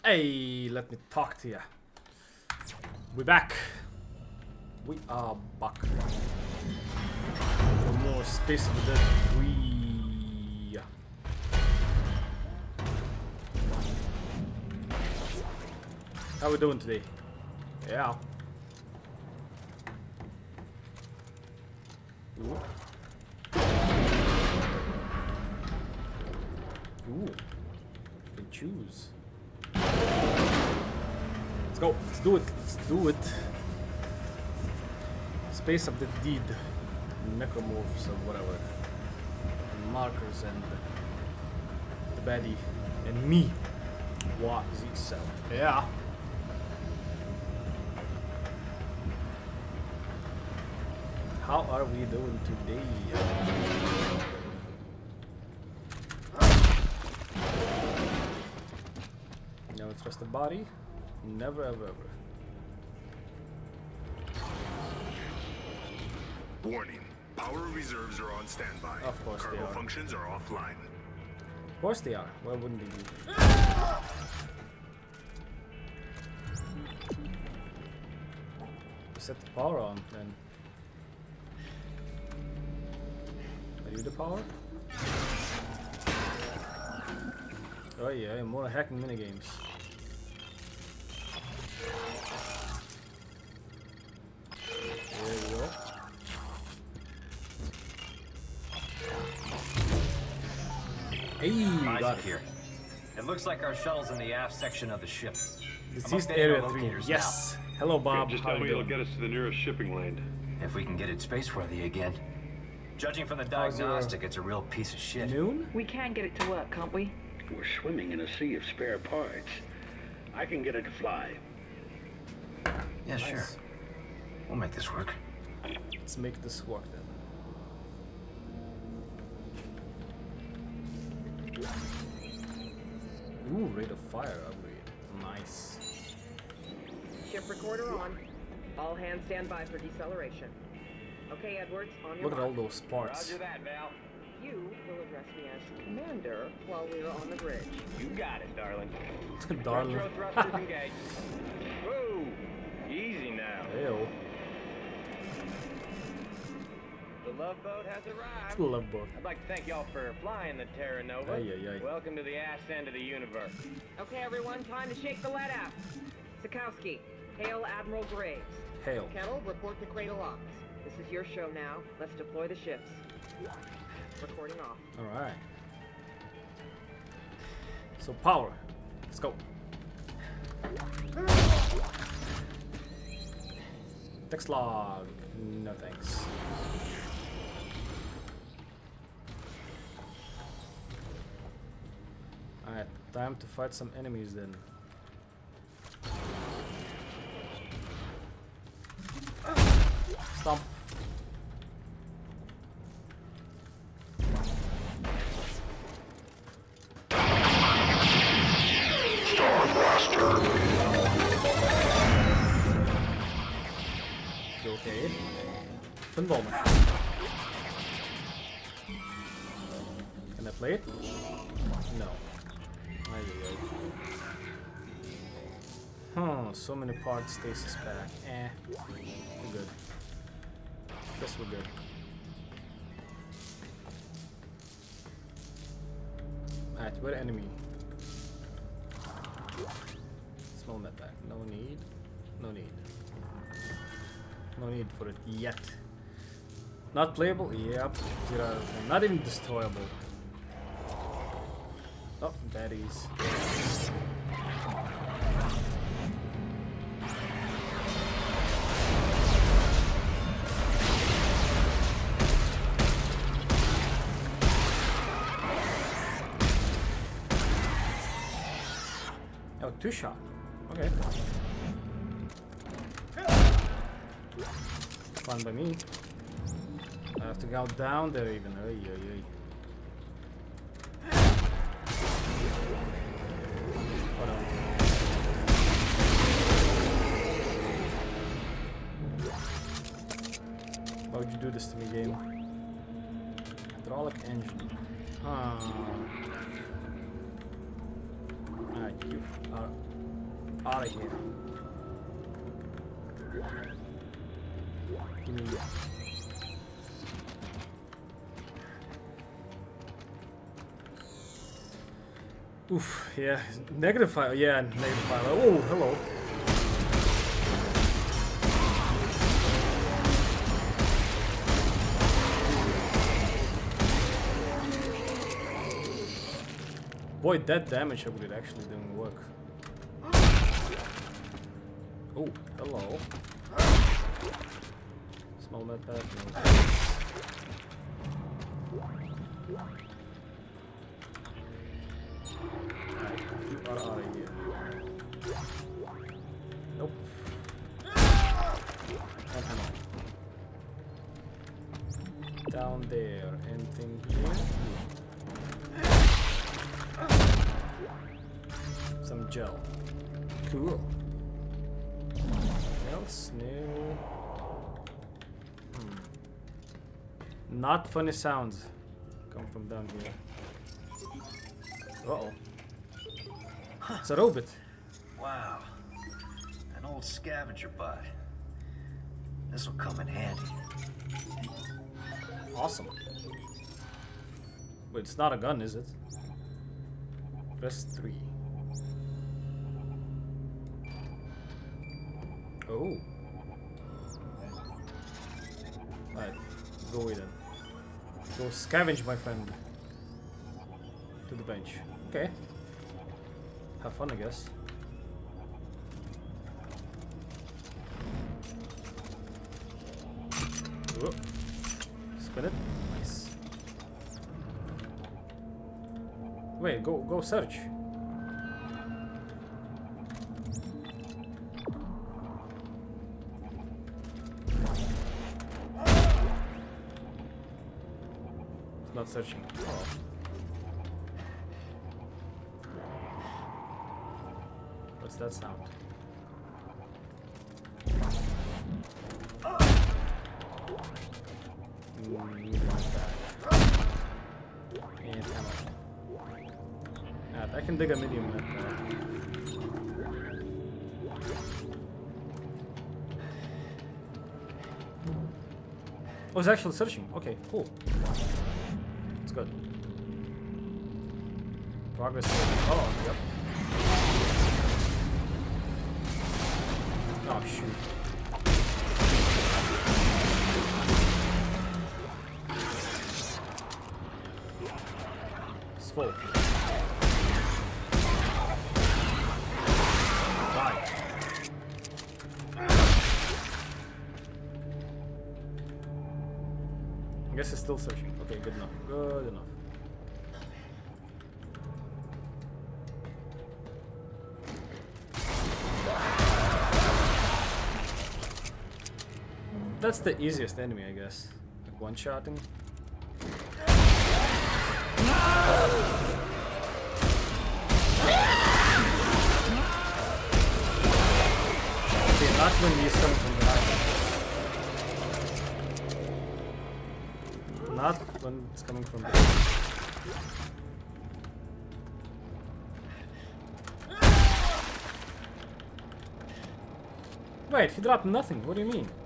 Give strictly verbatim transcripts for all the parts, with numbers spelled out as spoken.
Hey, let me talk to ya. We back. We are back. For more Space of the Dead three. How we doing today? Yeah. Ooh. Ooh. You can choose. Let's go. Let's do it. Let's do it. Space of the Deed. Necromorphs or whatever. And markers and the baddie. And me. Whazze cell. Yeah. How are we doing today? Never trust the body. Never ever ever. Warning. Power reserves are on standby. Of course Cargo they are. functions are offline. Of course they are. Why wouldn't they be? Set the power on then. Are you the power? Oh yeah, more hacking minigames. There we go. Hey, you got it. Here. It looks like our shuttle's in the aft section of the ship. Deceased area three. Yes. Now. Hello, Bob. Just How tell you me it'll doing? get us to the nearest shipping lane. If we can get it space-worthy again. Judging from the How's your diagnostic, it's a real piece of shit. Noon? We can get it to work, can't we? We're swimming in a sea of spare parts. I can get it to fly. Yeah, Nice. sure. We'll make this work. Let's make this work then. Ooh, rate of fire upgrade. Nice. Ship recorder on. All hands stand by for deceleration. Okay, Edwards, on your Look at all mark. those parts. Roger that, Val. You will address me as commander while we're on the bridge. You got it, darling. Darling. Retro thrusters engaged. Whoa! Easy now. Ew. The Love Boat has arrived. Love boat. I'd like to thank y'all for flying the Terra Nova. Ay, ay, ay. Welcome to the ass end of the universe. Okay, everyone, time to shake the lead out. Sikowski, hail Admiral Graves. Hail. Kettle, report to Cradle Ops. This is your show now. Let's deploy the ships. Recording off. Alright. So power. Let's go. Text log. No thanks. Alright, time to fight some enemies then. Stomp. Okay. Pinball machine. Can I play it? No. Ay, ay, ay. Huh, so many parts, stasis pack. Eh. We're good. Guess we're good. Alright, we're enemy. Small med pack. No need. No need. No need for it yet. Not playable? Yep. Zero out of ten. Not even destroyable. Oh, baddies. Oh, two shot. Okay. Fine by me. I have to go down there even. Oy, oy, oy. Oh no. Why would you do this to me, game? Hydraulic engine. Ah. Alright, you are out of here. Give me Oof, yeah. Negative file, yeah, negative file. Oh, hello. Boy, that damage upgrade actually didn't work. Oh, hello. Small med pack, no. You are out of here. Nope. And ammo. Down there. Anything here? Some gel. Cool. Anything else? No. Hmm. Not funny sounds come from down here. Uh oh. It's a robot. Wow. An old scavenger bot. This will come in handy. Awesome. Wait, it's not a gun, is it? Press three. Oh. Alright, go away then. Go scavenge, my friend. To the bench. Okay. Have fun, I guess. Whoop. Spin it. Nice. Wait, go go search. It's not searching. Oh. What's that sound? Mm, and ammo. Yeah, I can dig a medium med pack. Oh, it's actually searching. Okay, cool. It's good. Progress. Oh, yep. Oh, shoot. It's full. Die. I guess it's still searching. Okay, good enough. Good enough. That's the easiest enemy, I guess. Like one-shotting. Okay, not when he's coming from behind. Not when it's coming from behind. Wait, he dropped nothing. What do you mean?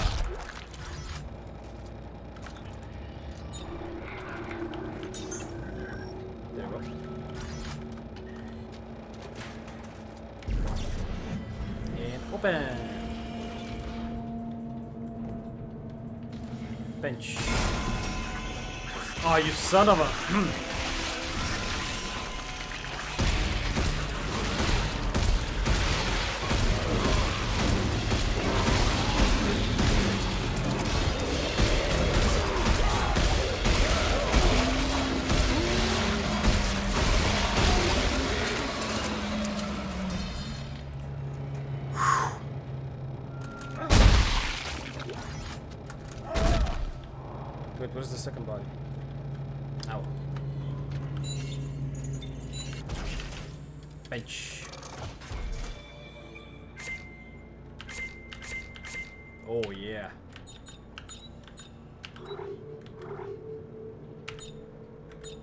Open. Bench. Oh, you son of a. Wait, where's the second body? Ow. Bench. Oh, yeah.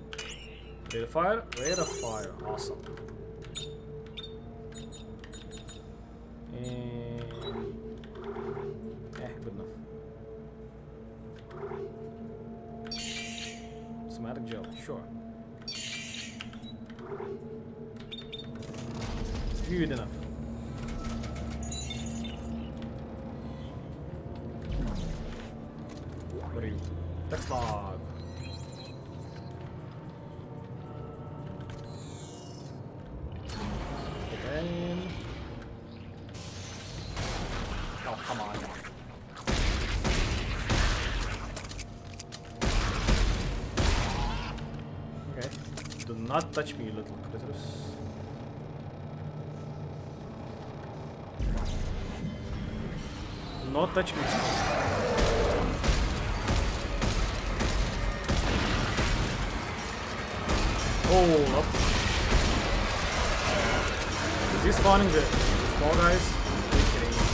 Rate of fire? Rate of fire. Awesome. sure. Good enough. What are you? Text log. Again. Oh, come on. Okay. Do not touch me, little critters. Not touch me. Hold up. Is he spawning the small guys? Are you kidding me?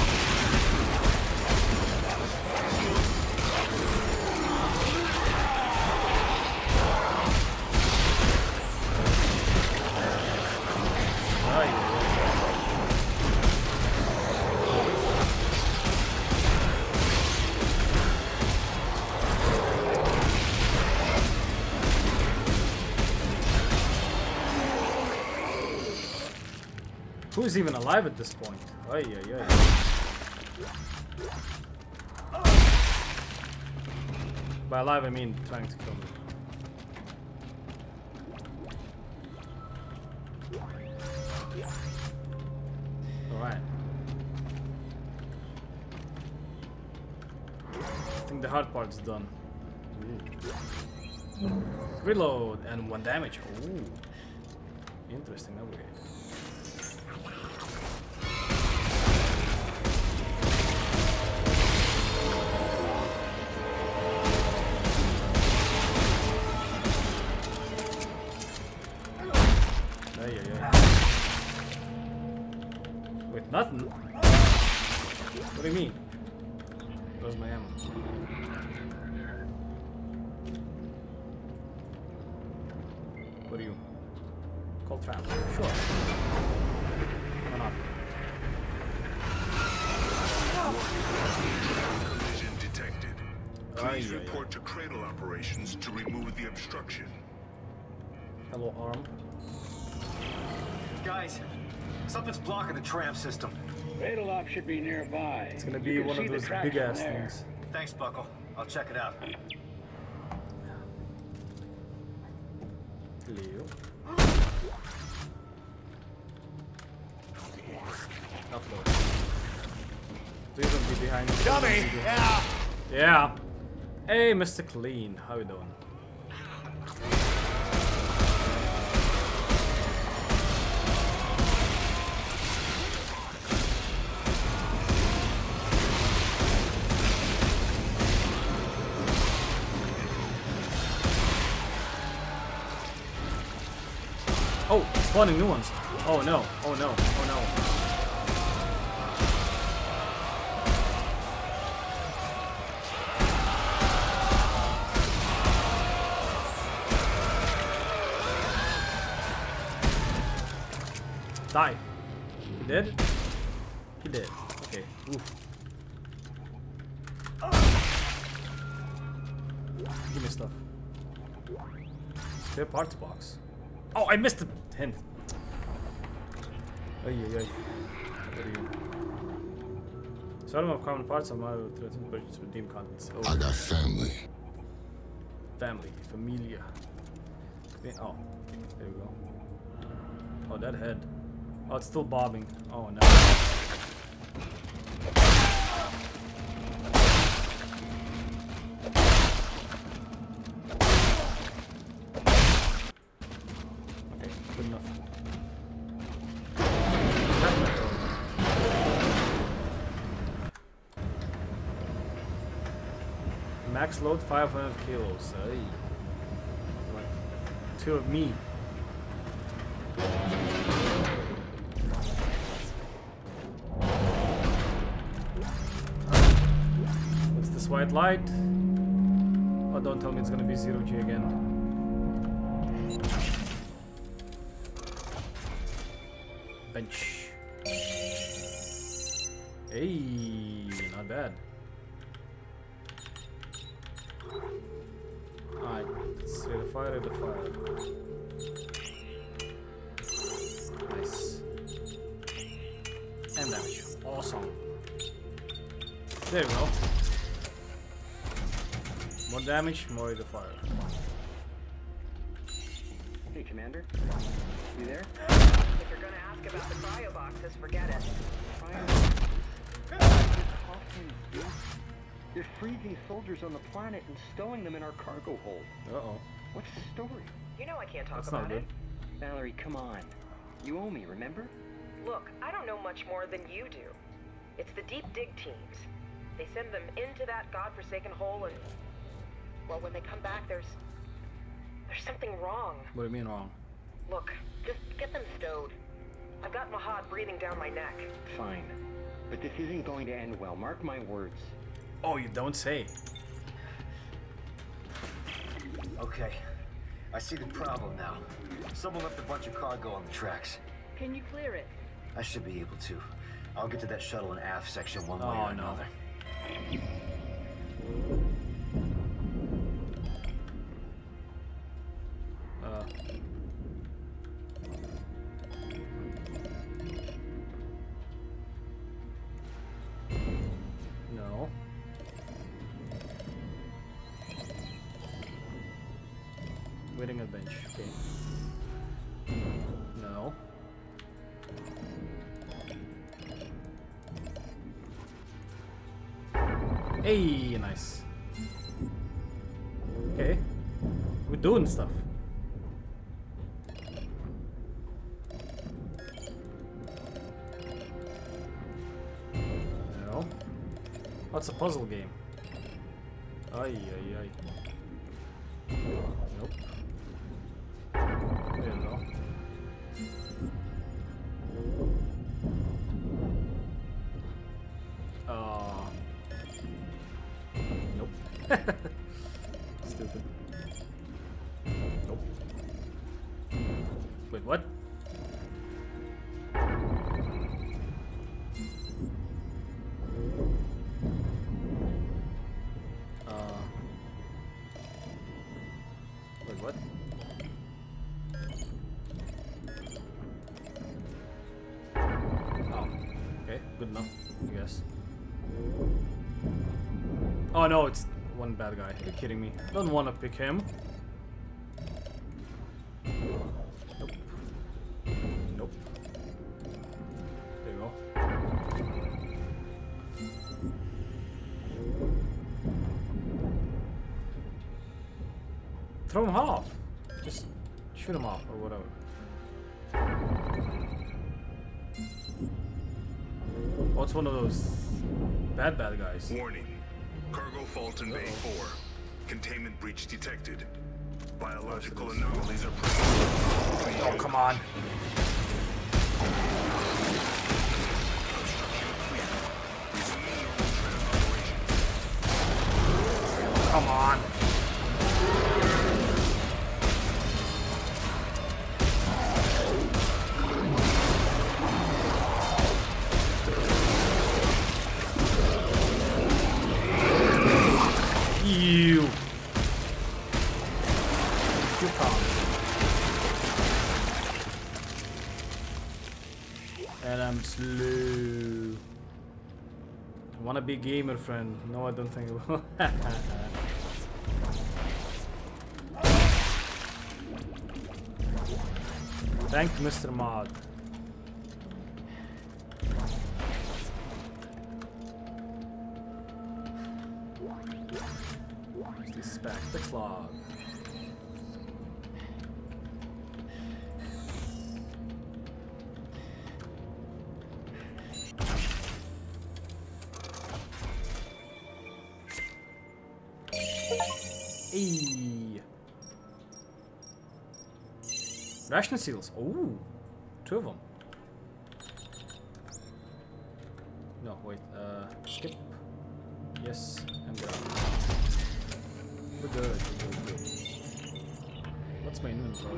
Oh, yeah. Who's even alive at this point? Ay, ay, ay. By alive, I mean trying to kill me. Alright. I think the hard part's done. Ooh. Reload and one damage. Ooh. Interesting upgrade. Wait, nothing? What do you mean? Where's my ammo? What are you? Call trap. Sure. Why not? Collision detected. Please Aye, aye, report aye. to cradle operations to remove the obstruction. Hello, arm. Guys, something's blocking the tram system. Cradle op should be nearby. It's gonna You be can one see of the those tracks big from ass there. things. Thanks, Buckle. I'll check it out. Leo. Upload. Please don't be behind me. Dummy! Yeah! Yeah. Hey, Mister Clean. How you doing? Oh, spawning new ones. Oh no, oh no, oh no. Die. He did? He did. Okay. Oof. Give me stuff. Spare parts box. Oh, I missed the hint. Ay, ay, ay. What are you? Some of common parts of my threatened purchase redeem contents. Oh. I got family. Family. Familia. Oh, okay. There we go. Oh, that head. Oh, it's still bobbing. Oh, no. Okay, good enough. Max load five hundred kilos. Ay. Like two of me. What's this white light? Oh, don't tell me it's gonna be zero G again. Bench. Hey, not bad. Alright, let's rate the fire, rate the fire. Nice. And damage. Awesome. There we go. More damage, more rate of fire. Hey, Commander. You there? If you're gonna ask about the cryo boxes, forget it. They're freezing soldiers on the planet and stowing them in our cargo hold. Uh-oh. What's the story? You know I can't talk That's not about good. it. Valerie, come on. You owe me, remember? Look, I don't know much more than you do. It's the deep dig teams. They send them into that godforsaken hole and... well, when they come back, there's... there's something wrong. What do you mean wrong? Look, just get them stowed. I've got Mahad breathing down my neck. Fine. But this isn't going to end well. Mark my words. Oh, you don't say. Okay, I see the problem now. Someone left a bunch of cargo on the tracks. Can you clear it? I should be able to. I'll get to that shuttle and aft section one way Oh, or no. another. Uh. No. Waiting a bench. Okay. No. Hey, nice. Okay. We're doing stuff. No. Oh, it's a puzzle game. Ay, ay, ay. Nope. There you go. Uh. Nope. Stupid. Nope. Wait, what? Uh. Wait, what? Oh. Okay, good enough, I guess. Oh no, it's one bad guy. You're kidding me. Don't want to pick him. Nope. Nope. There you go. Throw him off. Just shoot him off or whatever. Oh, it's one of those bad bad guys. Warning. Cargo fault in Bay four. Containment breach detected. Biological anomalies are present. Oh, come on. Come on. You. Good call. And I'm slow. I wanna be gamer friend. No, I don't think it will. Thank Mister Mod. This is back the clog. Hey. Ration seals. Oh, two of them. No, wait. Uh, skip. Yes, and go. We're good. We're good. We're good. What's my inventory?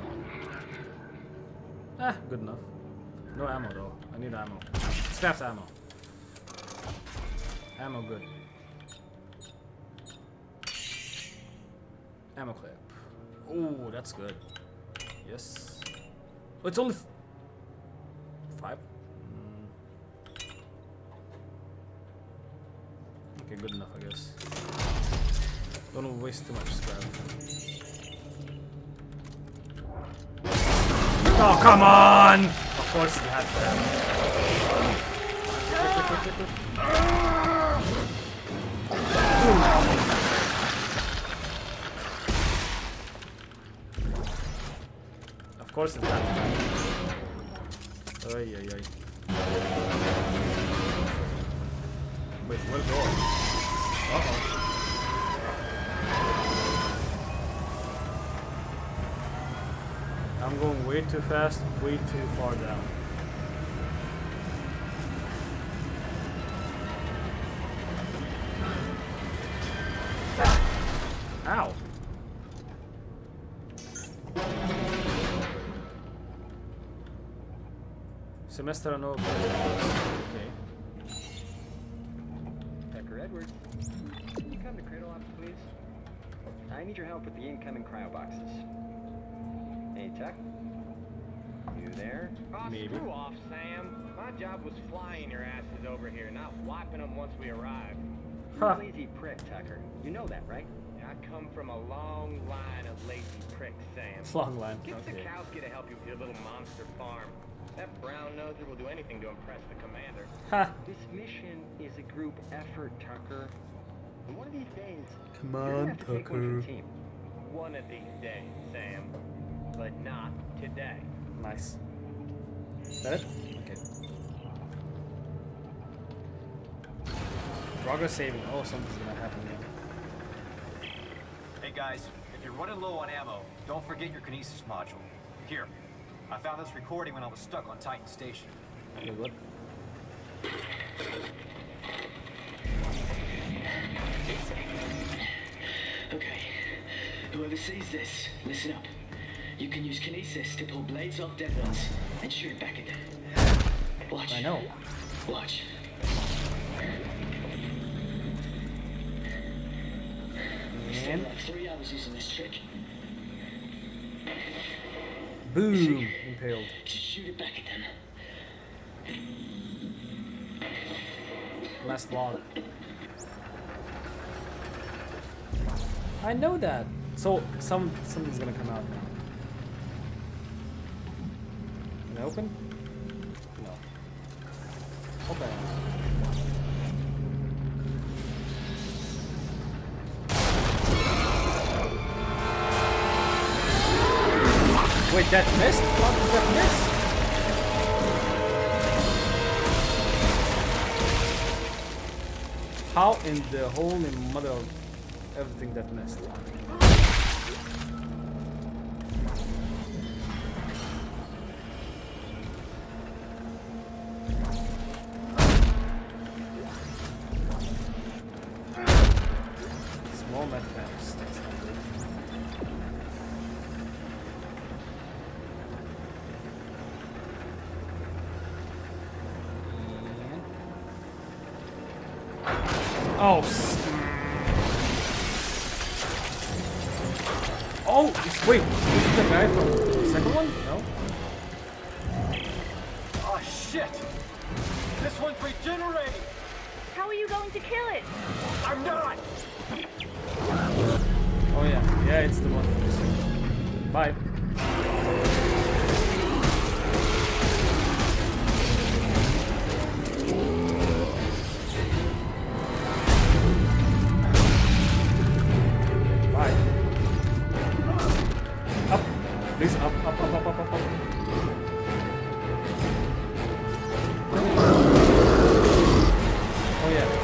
Ah, good enough. No ammo though. I need ammo. Staff ammo. Ammo good. Ammo clip. Oh, that's good. Yes. Oh, it's only f five. Mm. Okay, good enough, I guess. Don't waste too much scrap. Oh, come on! Of course you had that. Of course it had that. Ay, ay, ay. Wait, where's the door? Uh-oh. I'm going way too fast, way too far down. Ow! Semester no. Okay. Tucker Edward, can you come to Cradle Ops, please? I need your help with the incoming cryo boxes. Hey, Tuck? You there? Oh, Maybe. screw off, Sam. My job was flying your asses over here, not wiping them once we arrived. You're Huh. a lazy prick, Tucker. You know that, right? I come from a long line of lazy pricks, Sam. Long line. Get Okay. Sikowski to help you with your little monster farm. That brown noser will do anything to impress the commander. Ha! This mission is a group effort, Tucker. And one of these days, Come you're gonna on, have to take one for Tucker. the team. One of these days, Sam. But not today. Nice. Is that it? Okay. Progress saving. Oh, something's gonna happen now. Hey guys, if you're running low on ammo, don't forget your kinesis module. Here, I found this recording when I was stuck on Titan Station. Okay, what? Okay, whoever sees this, listen up. You can use kinesis to pull blades off dead ones and shoot it back at them. Watch. I know. Watch. Stay like three hours using this trick. Boom! Impaled. Just shoot it back at them. Last log. I know that. So some something's gonna come out now. Can I open? No. Open. Wait, that missed? How did that miss? How in the holy mother of everything that missed? Small mathematics. That's not good. Oh. Oh, it's, wait. Is it the guy from the second one? No. Oh shit! This one's regenerating! How are you going to kill it? I'm not! Oh yeah, yeah, it's the one from the second. Bye. Bye. Up, please, up, up, up, up, up, up, up. Oh yeah.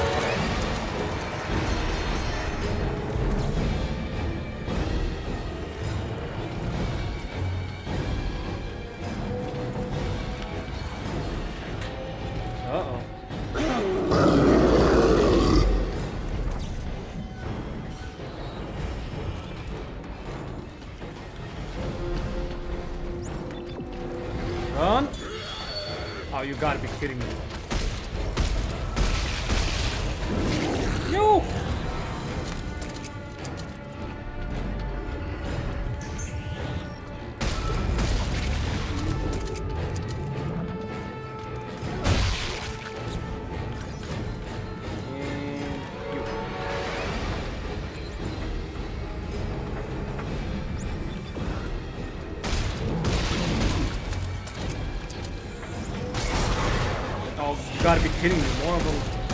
Uh-oh. Run! Oh, you gotta be kidding me. No! Oh, you gotta be kidding me, more of them.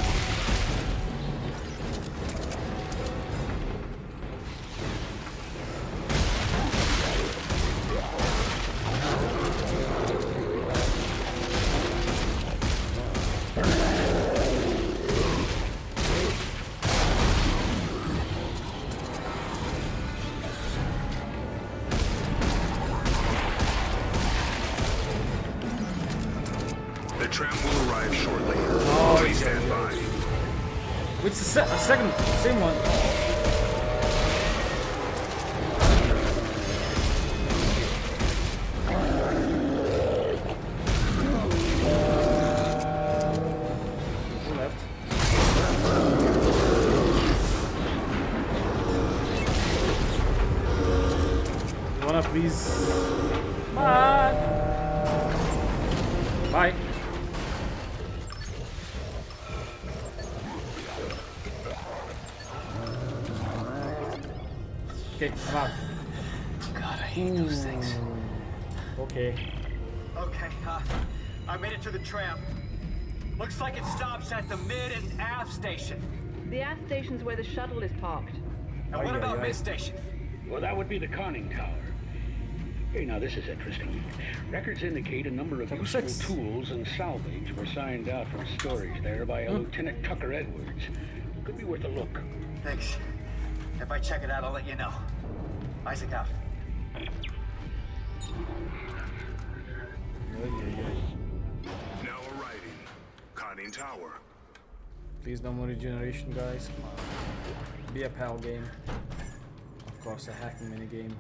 The tram will arrive shortly. Oh, Please stand by. Which is the se a second, same one. Who left? You wanna please? Bye. Bye. Okay, I'm out. God, I hate those things. Okay. Okay, uh, I made it to the tram. Looks like it stops at the mid and aft station. The aft station's where the shuttle is parked. And what Aye, about aye, aye. mid station? Well, that would be the conning tower. Hey, now this is interesting. Records indicate a number of Number useful six. tools and salvage were signed out from storage there by a Lieutenant Tucker Edwards. Could be worth a look. Thanks. If I check it out, I'll let you know. Isaac out. Now arriving. Conning tower. Please no more regeneration, guys. Come on. Be a pal game. Of course, a hacking mini game.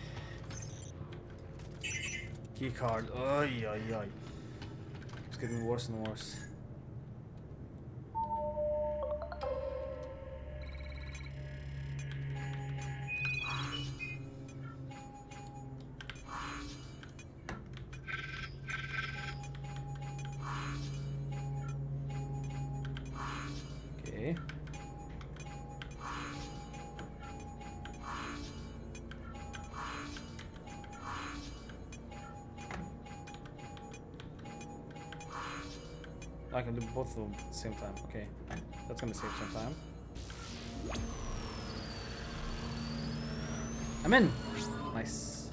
Key card. Ay, ay, ay. It's getting worse and worse. Okay. I can do both of them at the same time. Okay, that's gonna save some time. I'm in. Nice.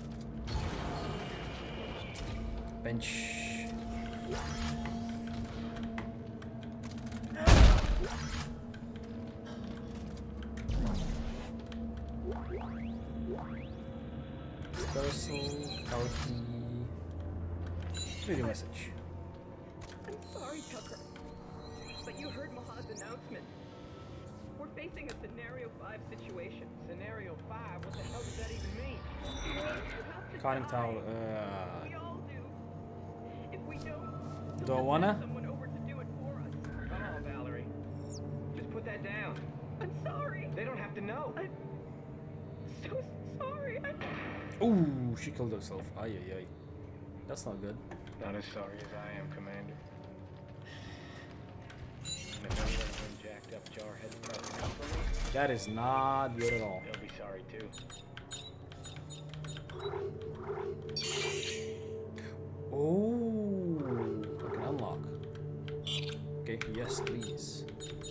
Bench. Dispersal, power key. Radio message. I'm sorry, Tucker. But you heard Whazze's announcement. We're facing a scenario five situation. Scenario five? What the hell does that even mean? You have to Conning die. tower. Uh, We all do. If we don't, do I wanna? someone over to do it for us. Come on, Valerie. Just put that down. I'm sorry. They don't have to know. I'm so sorry. I... Ooh, she killed herself. Ay, ay, ay. That's not good. Not as sorry as I am, Commander. And if anyone's been jacked up jarheads pressing out for me, That is not good at all. they'll be sorry too. Oh, I can unlock. Okay, yes, please.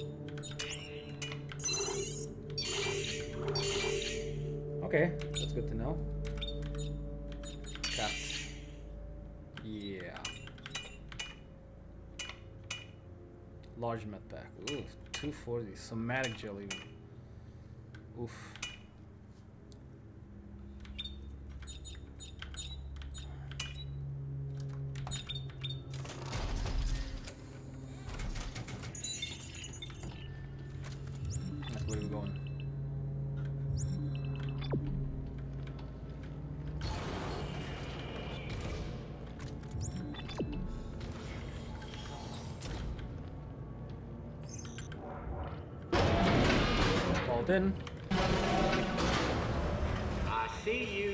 Okay, that's good to know. Cat. Yeah. Large med pack. Ooh, two forty. Somatic jelly. Oof. Where are we going? Called in. I see you.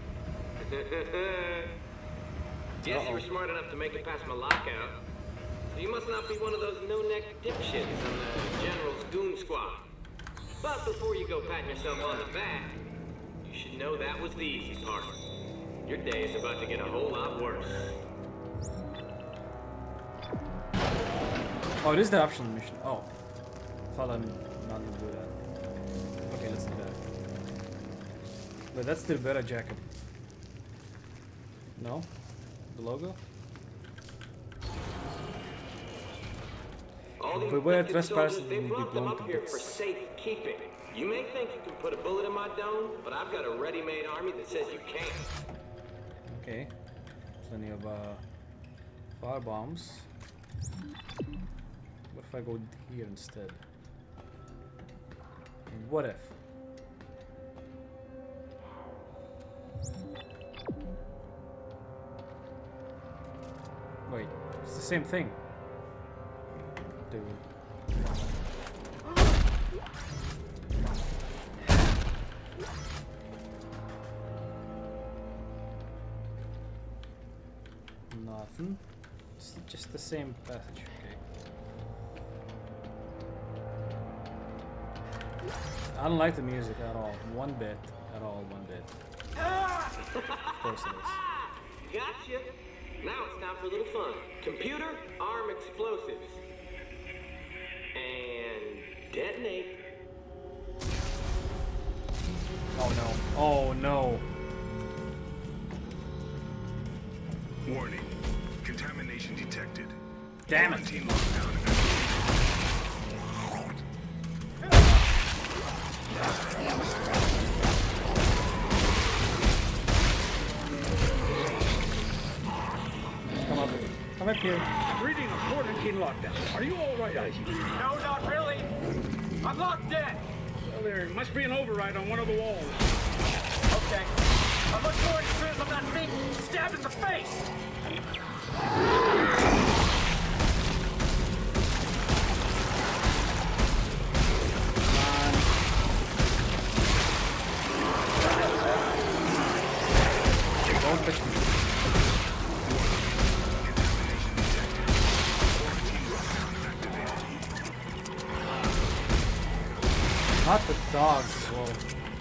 Guess you were smart enough to make it past my lockout. So you must not be one of those no-neck dipshits on the General's goon squad. But before you go patting yourself on the back, you should know that was the easy part. Your day is about to get a whole lot worse. Oh, it is the optional mission. Oh. Thought I'm not gonna do that. Okay, let's do that. But that's the better jacket. No? The logo? All these Beware infected trespassers soldiers, they've will be locked them blown up to here for bits. safekeeping. You may think you can put a bullet in my dome, but I've got a ready-made army that says you can't. Okay. Plenty of uh, fire bombs. What if I go here instead? What if? Wait, it's the same thing. Dude. Nothing. It's just the same passage, okay. I don't like the music at all. One bit. At all, one bit. Of course it is. Gotcha. Now it's time for a little fun. Computer, arm explosives. And detonate. Oh no. Oh no. Warning. Contamination detected. Damn it. Quarantine lockdown. Come up. Come up here. Reading a quarantine lockdown. Are you all right, Isaac? No, not really. I'm locked in. Well, there must be an override on one of the walls. Okay. I'll look for it as soon as I'm not being stabbed in the face. Don't touch me. Not the dogs as well.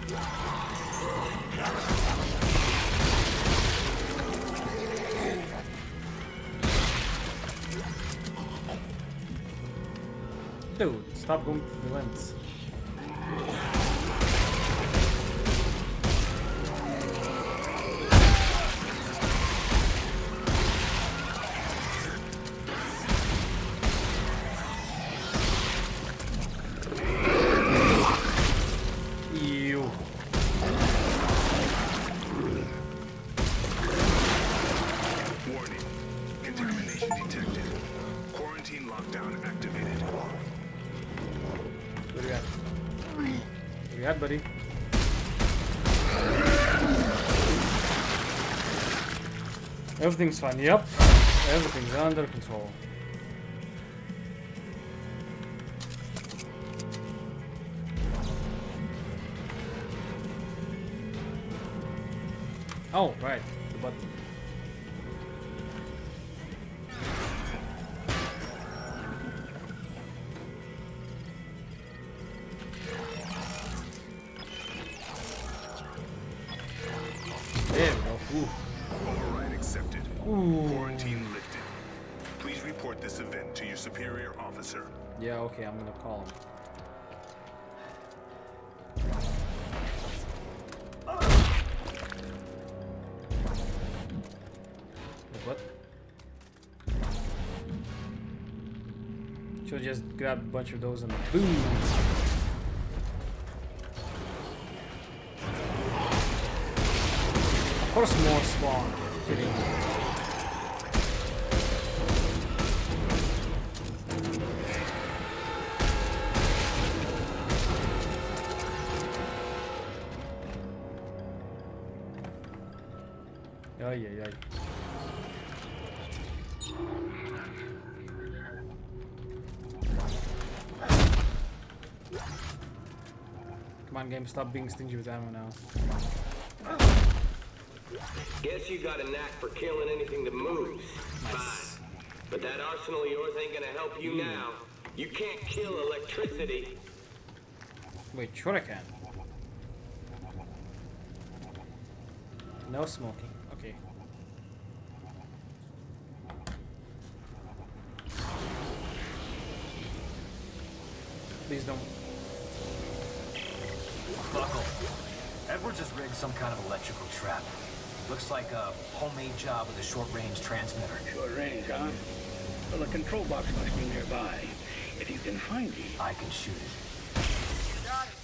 Dude, stop going to the vents. Ew. Warning. Contamination detected. Quarantine lockdown activated. What do you got? What do you got, buddy? Everything's fine. Yep. Everything's under control. Oh, right. The button. There we go. Ooh. Override accepted. Ooh. Quarantine lifted. Please report this event to your superior officer. Yeah, okay, I'm gonna call him. What? Should just grab a bunch of those and boom! Of course more spawn. Kidding. Ay, ay, ay. Come on, game, stop being stingy with ammo now. Guess you got a knack for killing anything that moves. Nice. Fine. But that arsenal of yours ain't gonna help you now. You can't kill electricity. Wait, sure I can. No smoking. Okay. Please don't. Buckle. Edwards has rigged some kind of electrical trap. Looks like a homemade job with a short-range transmitter. Short range, huh? Well, the control box must be nearby. If you can find it. I can shoot it. Got it.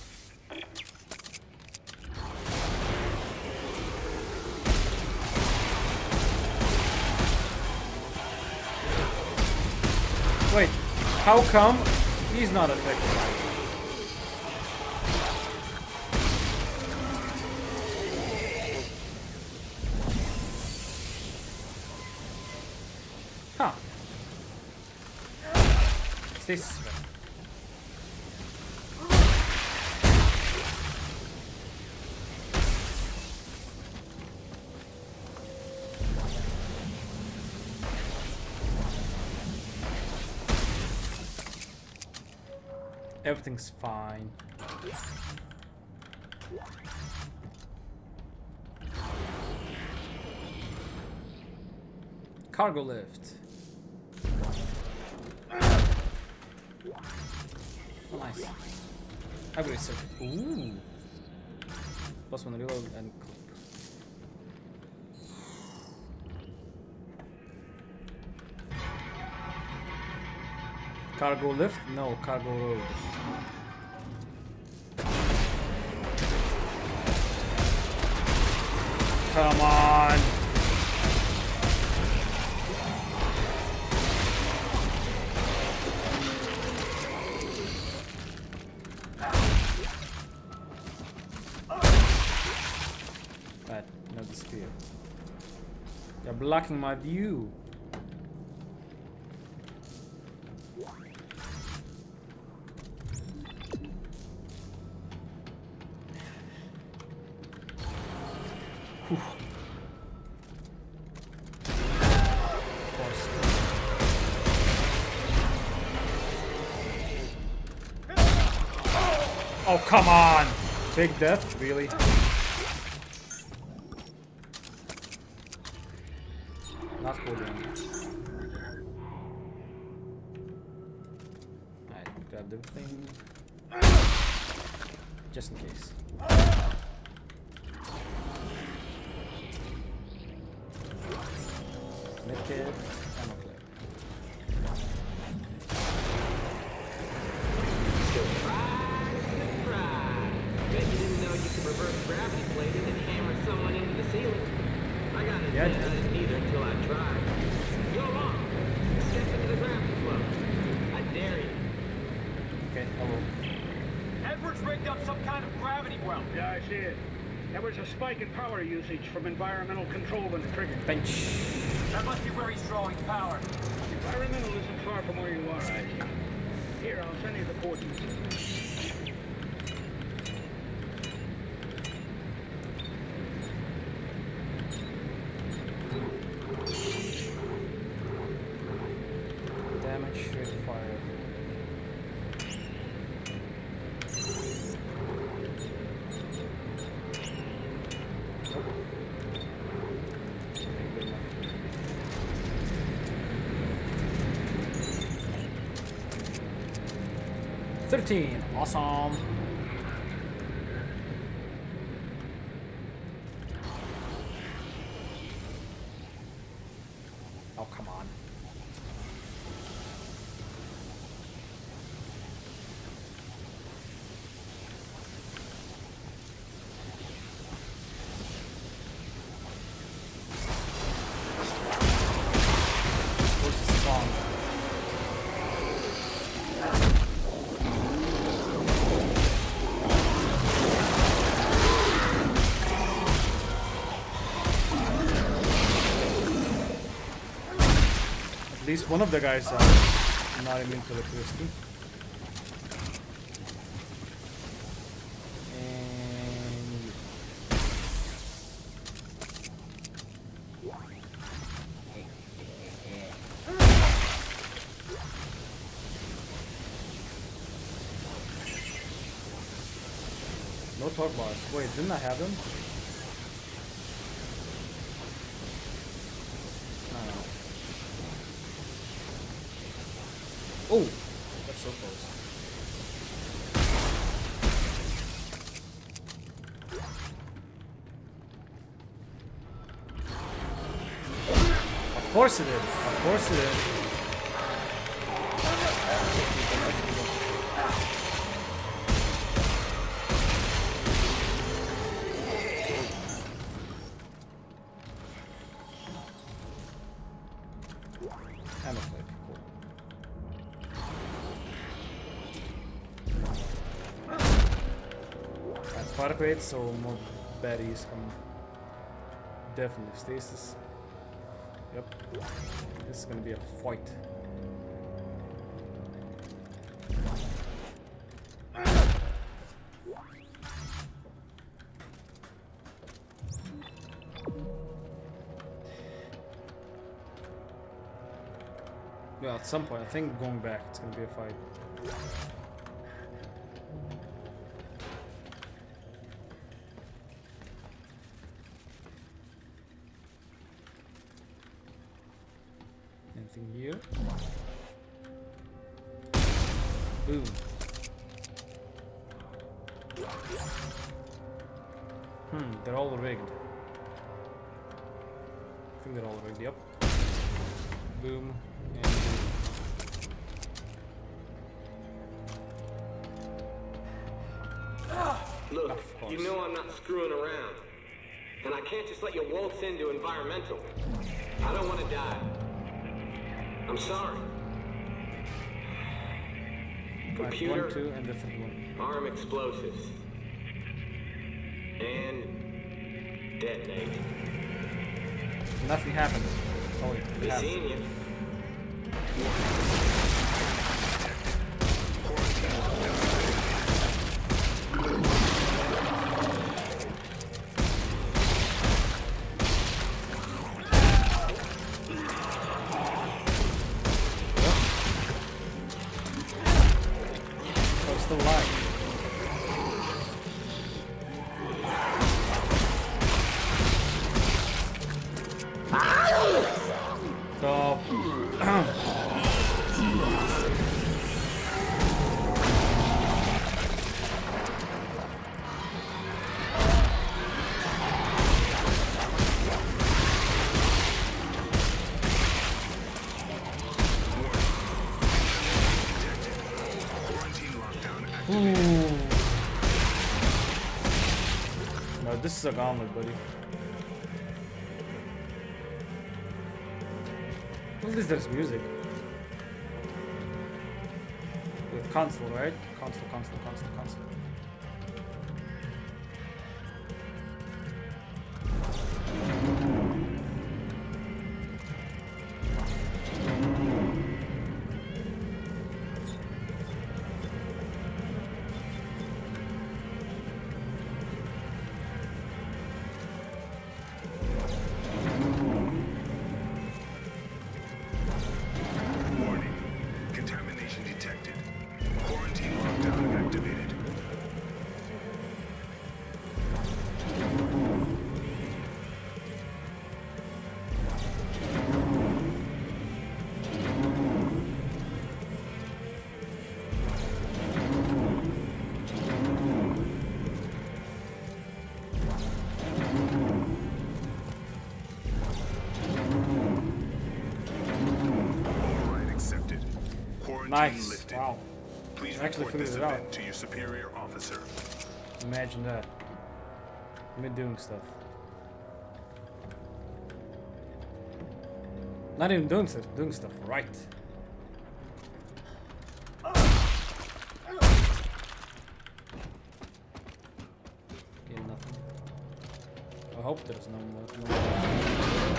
Wait, how come he's not affected by it? Huh. Is this? Everything's fine. Cargo lift. Oh, nice. Hybrid circuit. Ooh. Plus one reload and clip. Cargo lift? No, cargo road. Come on. Right, no disappear. You're blocking my view. Whew. Oh, come on! Big death, really? Not cool then. Alright, grab the thing. Just in case. Medkit, ammo clip. Bet you didn't know you could reverse gravity plating and hammer someone into the ceiling. I got it. Yeah, I didn't either until I tried. Go on. Step into the gravity flow. I dare you. Okay, I will. Edwards rigged up some kind of gravity well. Yeah, I see it. There was a spike in power usage from environmental control when the trigger. Bench. That must be where he's drawing power. Environmental isn't far from where you are, Isaac. Here, I'll send you the coordinates. Damage, rate of fire. Thirteen, awesome. Oh, come on. Where's the spawn? At least one of the guys are not immune to electricity. And no torque bars. Wait, didn't I have them? Oh, that's so close. course it did. Of course it did. Hammer flip, cool. That's fire crate, so more baddies come. Definitely stasis. Yep. This is gonna be a fight. Yeah, at some point, I think going back, it's gonna be a fight. Anything here? Boom. Hmm, they're all rigged. I think they're all rigged, yep. Boom. And boom. Look, you know I'm not screwing around. And I can't just let you waltz into environmental. I don't want to die. I'm sorry. Computer, one, two, and the third one. arm explosives. And detonate. Nothing happened. Oh, wait, it Be happened. seeing you. Oh, still alive. Stop. No, this is a gauntlet, buddy. At least there's music. With console, right? Console, console, console, console. Warning. Contamination detected. Quarantine lockdown activated. Override accepted. Quarantine Nice. lifted. Wow. Please I actually report figured this it out. event to your superior officer. Imagine that. Me doing stuff. Not even doing stuff, doing stuff right. Okay, nothing. I hope there's no more. No more.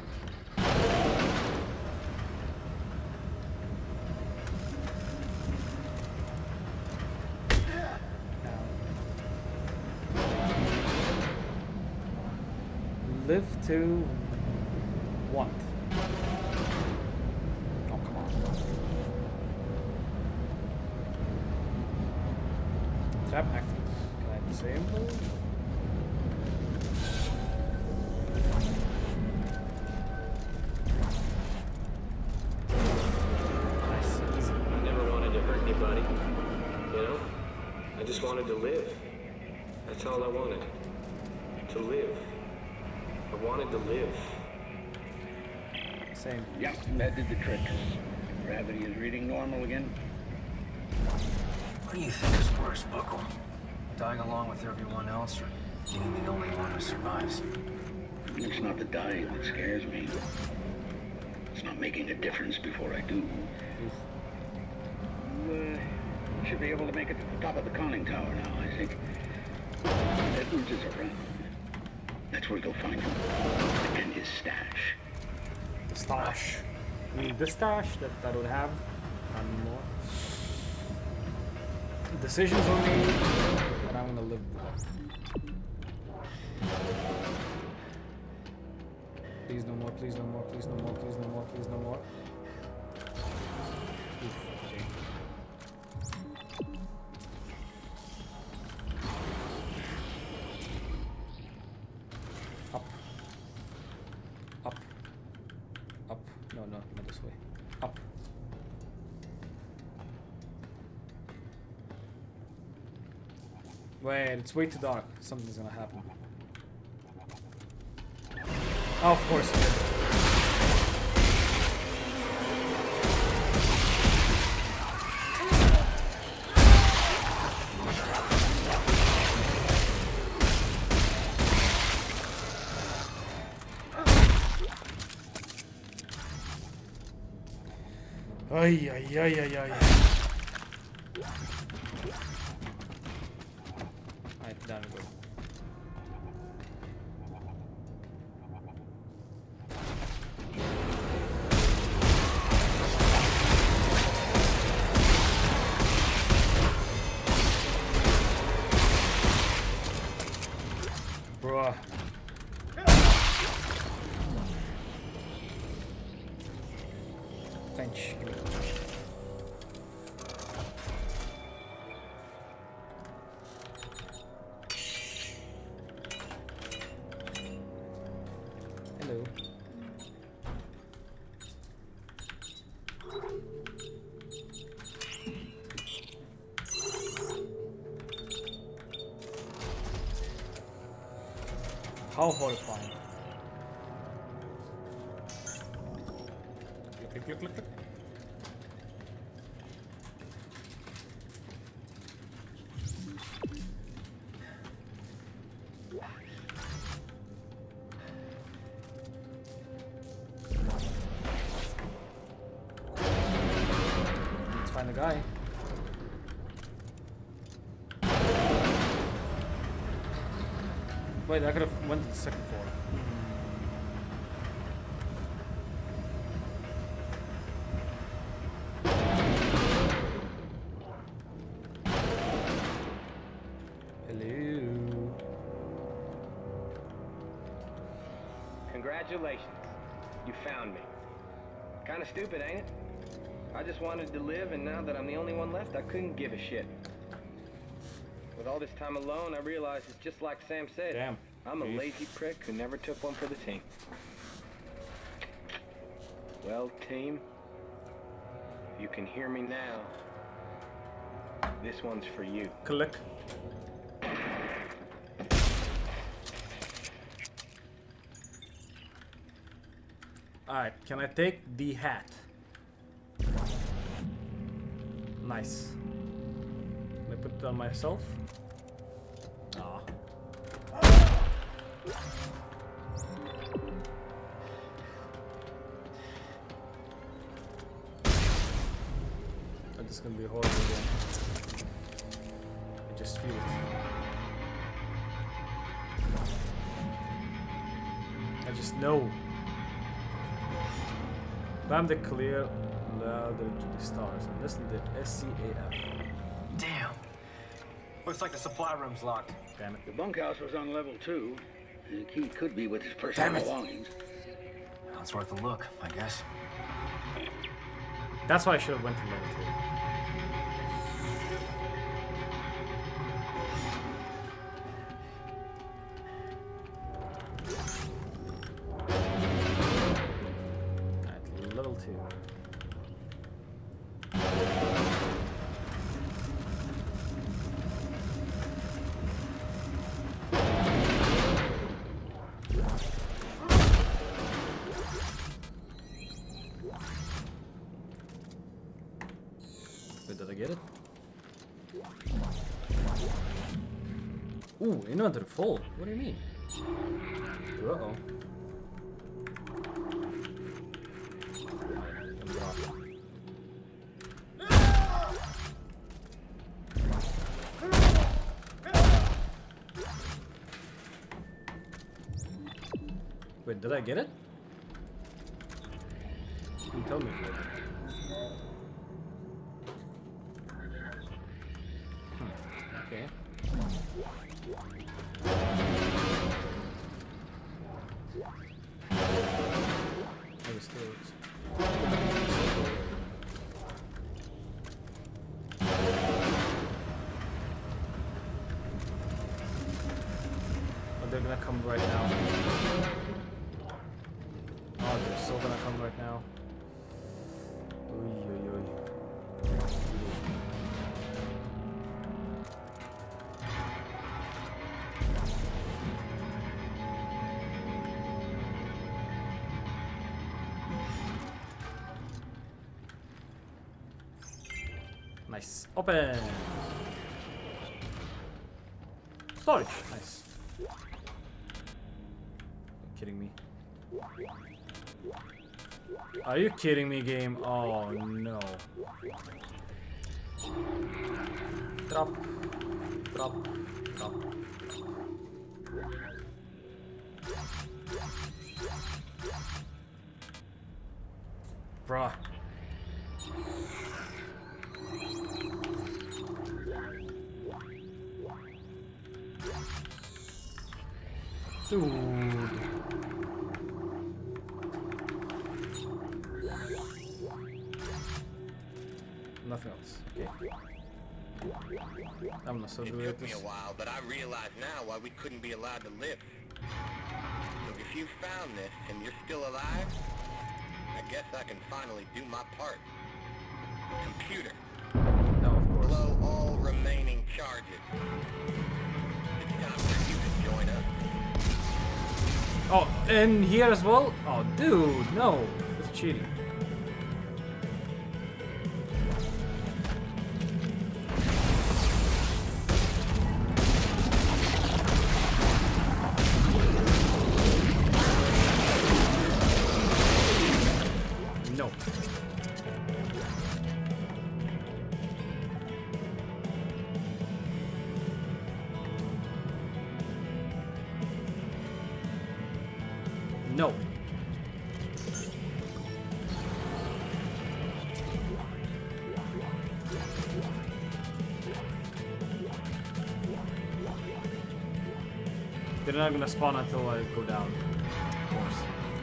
Live to want. Oh, come on. Trap active. Can I disable? Nice. Easy. I never wanted to hurt anybody. You know? I just wanted to live. That's all I wanted. To live. I wanted to live. Same. Yep, that did the trick. Gravity is reading normal again. What do you think is worse, Buckle? Dying along with everyone else, or being the only one who survives? It's not the dying that scares me. It's not making a difference before I do. Uh, should be able to make it to the top of the conning tower now, I think. Edwards is around. That's where you'll find him. And his stash. The stash. I mean, the stash that I don't have anymore. Decisions were made, and I'm gonna live with them. Please no more, please no more, please no more, please no more, please no more. Oof, okay. Up. Up. Up. No, no, not this way. Up. Wait, it's way too dark. Something's gonna happen. Oh, of course. Ay, ay, ay, ay, ay. Alright, down we go. Bruh. Bench. Hello. How horrifying. Click, click, click, click. Let's find the guy. Wait, I could have went to the second floor. Hello. Congratulations. You found me. Kinda stupid, ain't it? I just wanted to live, and now that I'm the only one left, I couldn't give a shit. With all this time alone, I realized it's just like Sam said. Damn. I'm a lazy prick who never took one for the team. Well, team, if you can hear me now, this one's for you. Click. Alright, can I take the hat? Nice. Can I put it on myself? Ah. This is gonna be horrible again. I just feel it. I just know. Climb the clear ladder to the stars and listen to S C A F. Damn. Looks like the supply room's locked. Damn it. The bunkhouse was on level two. The key could be with his personal belongings. Well, it's worth a look, I guess. That's why I should have went to level two. Alright, level two. Wait, did I get it? Ooh, inventory full. What do you mean? Uh-oh. Wait, did I get it? You can tell me if you did. Hmm, okay. Maybe still it's... Oh, they're gonna come right now. Oh, they're still gonna come right now. Oy, oy, oy. Nice. Open! Storage! Nice. Kidding me. Are you kidding me, game? Oh no. Drop. Drop. Drop. Bruh. Dude. Nothing else. Okay. I'm not so It good at took me this. a while, but I realize now why we couldn't be allowed to live. So if you found this and you're still alive, I guess I can finally do my part. Computer, No, of course. blow all remaining charges. It's time for you to join us. Oh, and here as well? Oh, dude, no. That's cheating. No. No. They're not gonna spawn until I go down, of course.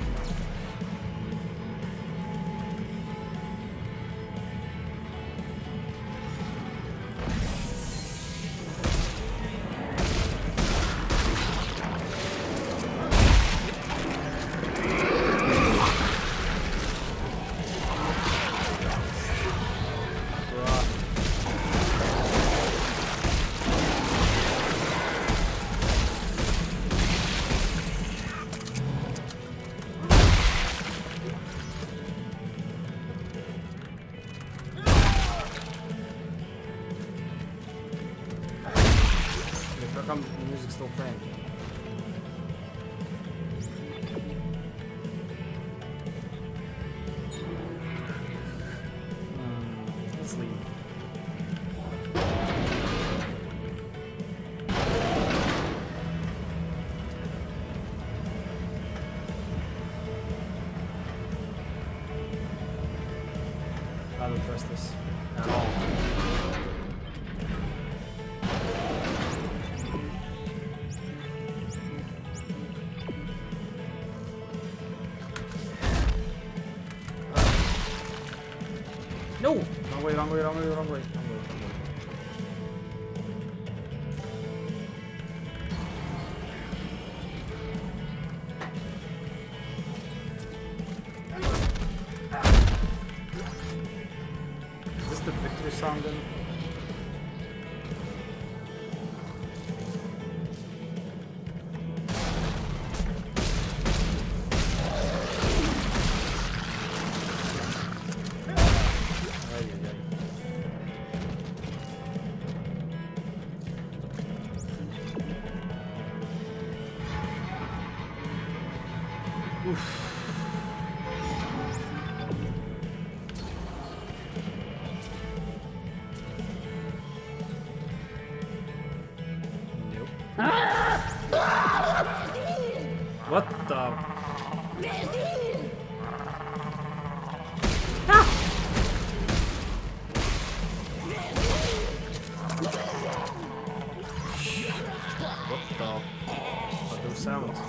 How come the music's still playing? Hmm, let's leave. I don't trust this at all. No! Wrong way, wrong way, wrong way, wrong way, wrong way, wrong way. Is this the victory song then? Ay, ay, ay. Oof. What the? Ah! What the? What those sounds?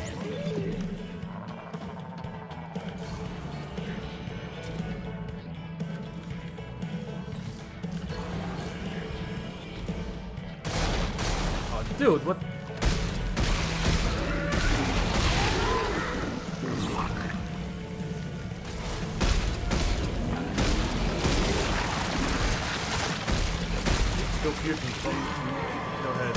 Oh, dude, what? Still piercing. Go ahead.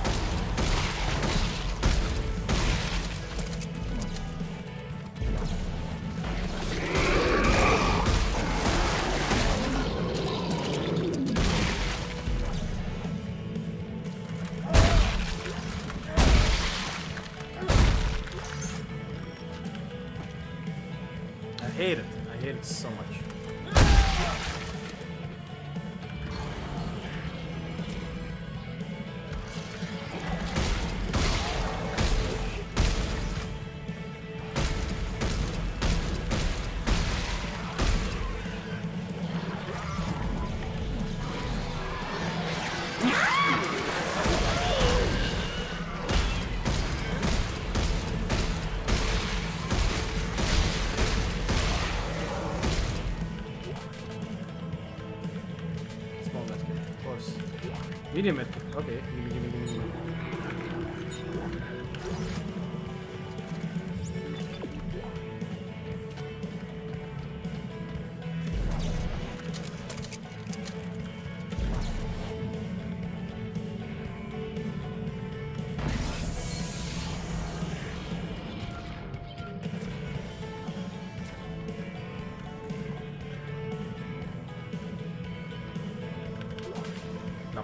I hate it. I hate it so much. Medium it. Okay. Gimme, gimme, gimme, gimme. No.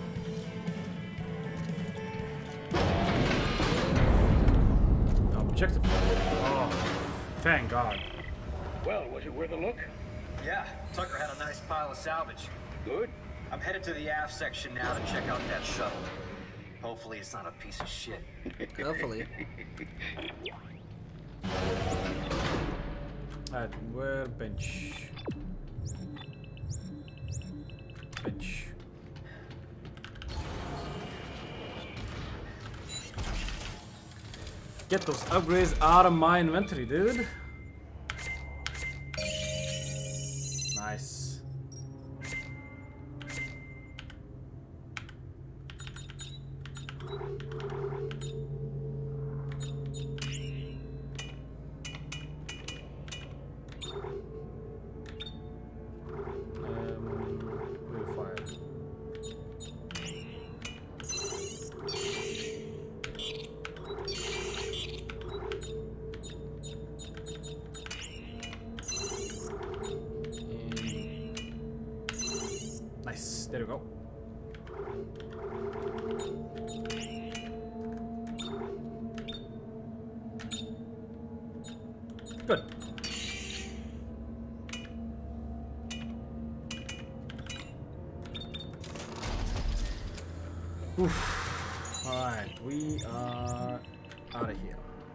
Objective. Oh, thank God. Well, was it worth a look? Yeah, Tucker had a nice pile of salvage. Good. I'm headed to the aft section now to check out that shuttle. Hopefully it's not a piece of shit. Hopefully. Alright, where bench? Bench. Get those upgrades out of my inventory, dude. Nice. Nice, there we go. Good. Oof. Alright, we are out of here.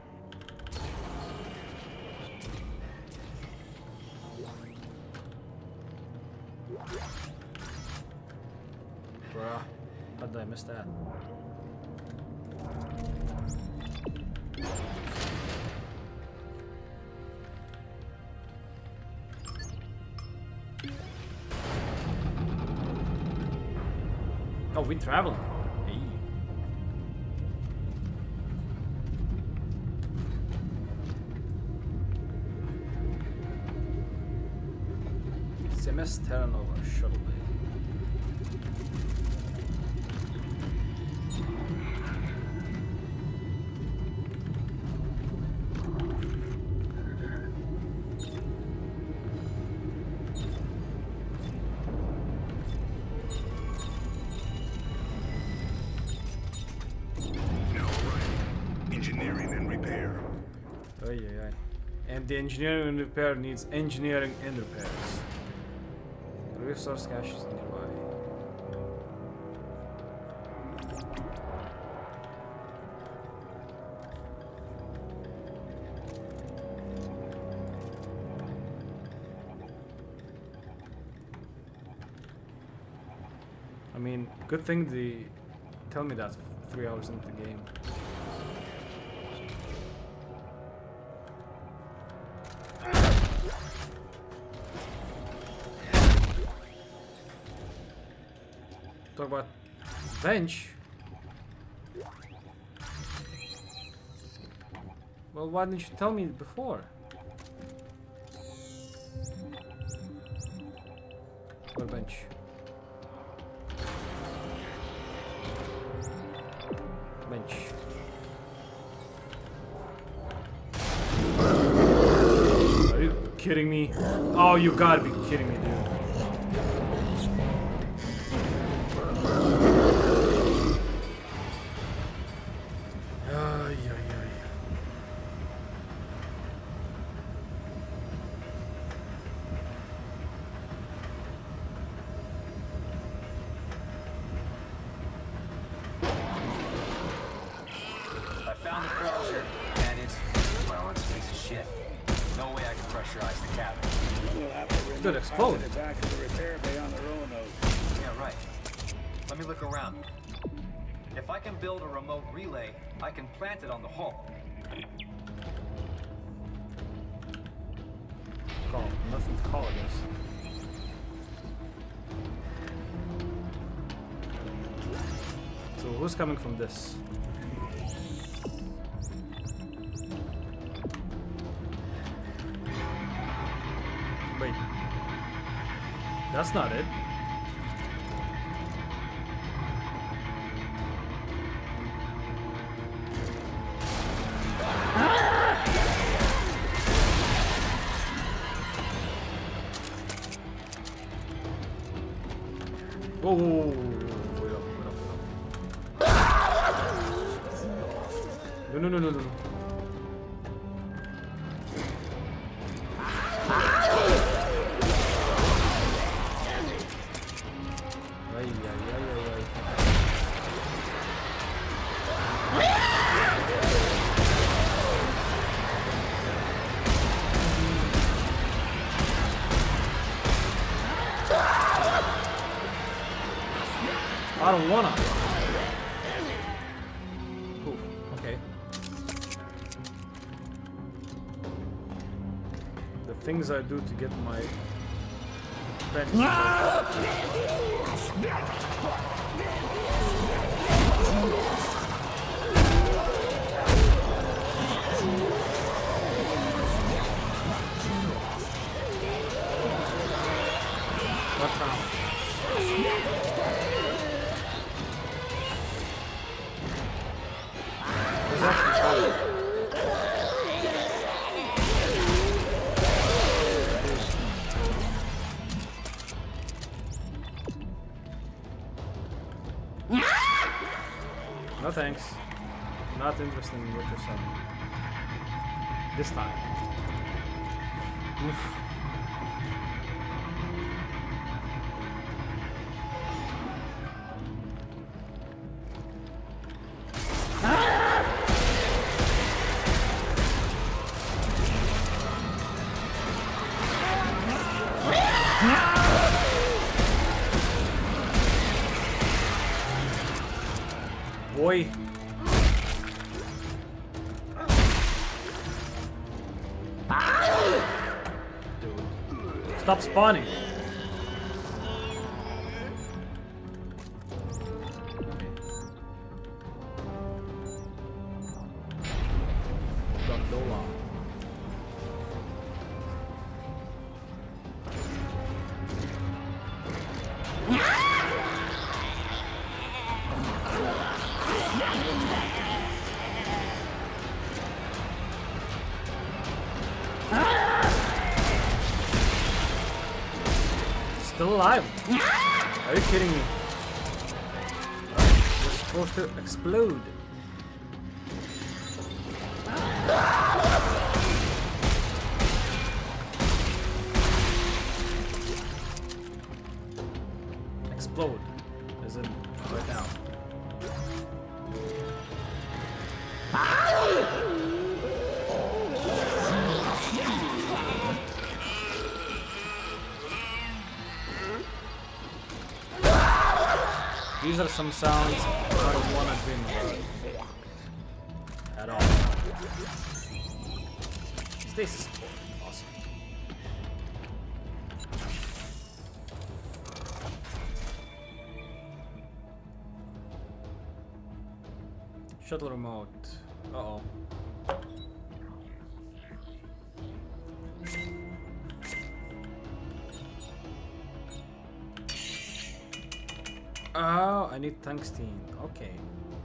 Bruh, how did I miss that? Oh, we traveling. Hey. C M S Terra Nova shuttle bay. Now, right. Engineering and repair. Ay, ay, ay. And the engineering and repair needs engineering and repairs. The resource cache is nearby. I mean, good thing they tell me that three hours into the game. Talk about bench. Well, why didn't you tell me before? What bench? Bench. Are you kidding me? Oh, you gotta be kidding me, dude. Good explode. Back to the repair bay on the Roanoke. Yeah, right. Let me look around. If I can build a remote relay, I can plant it on the hull. Call. Nothing to call, I guess. So who's coming from this? Wait. That's not it. Whoa, whoa, whoa, whoa, wait up, wait up, wait up. No, no, no, no, no. Ay, ay, ay, ay, ay. I don't wanna. Ooh, okay. The things I do to get my bench. What now? There's actually trouble. No thanks. Not interested in what you're selling. This time. Oof. Boy. Dude. Stop spawning. Gondola. Still alive? Are you kidding me? You're supposed to explode. explode. As in, right now. These are some sounds I don't want to dream about at all. Stasis support, awesome. Shuttle remote. Uh oh. Oh, I need tungsten. Okay.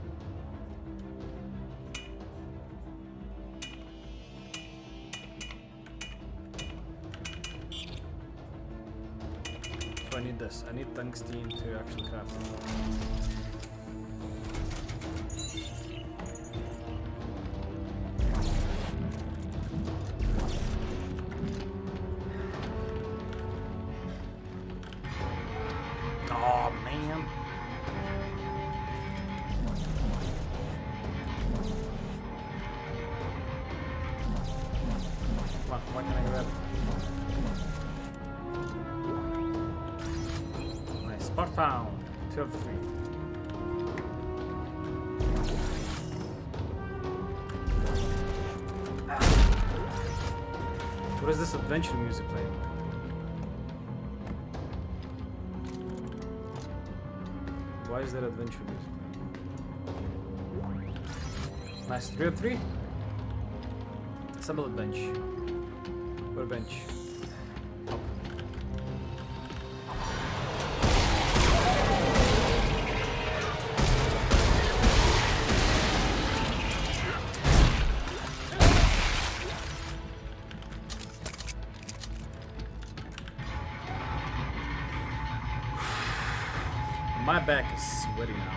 So I need this. I need tungsten to actually craft it. Found. Two of three. What is this adventure music playing? Why is there adventure music playing? Nice. Three of three. Assemble a bench. Where bench? Up. My back is sweaty now.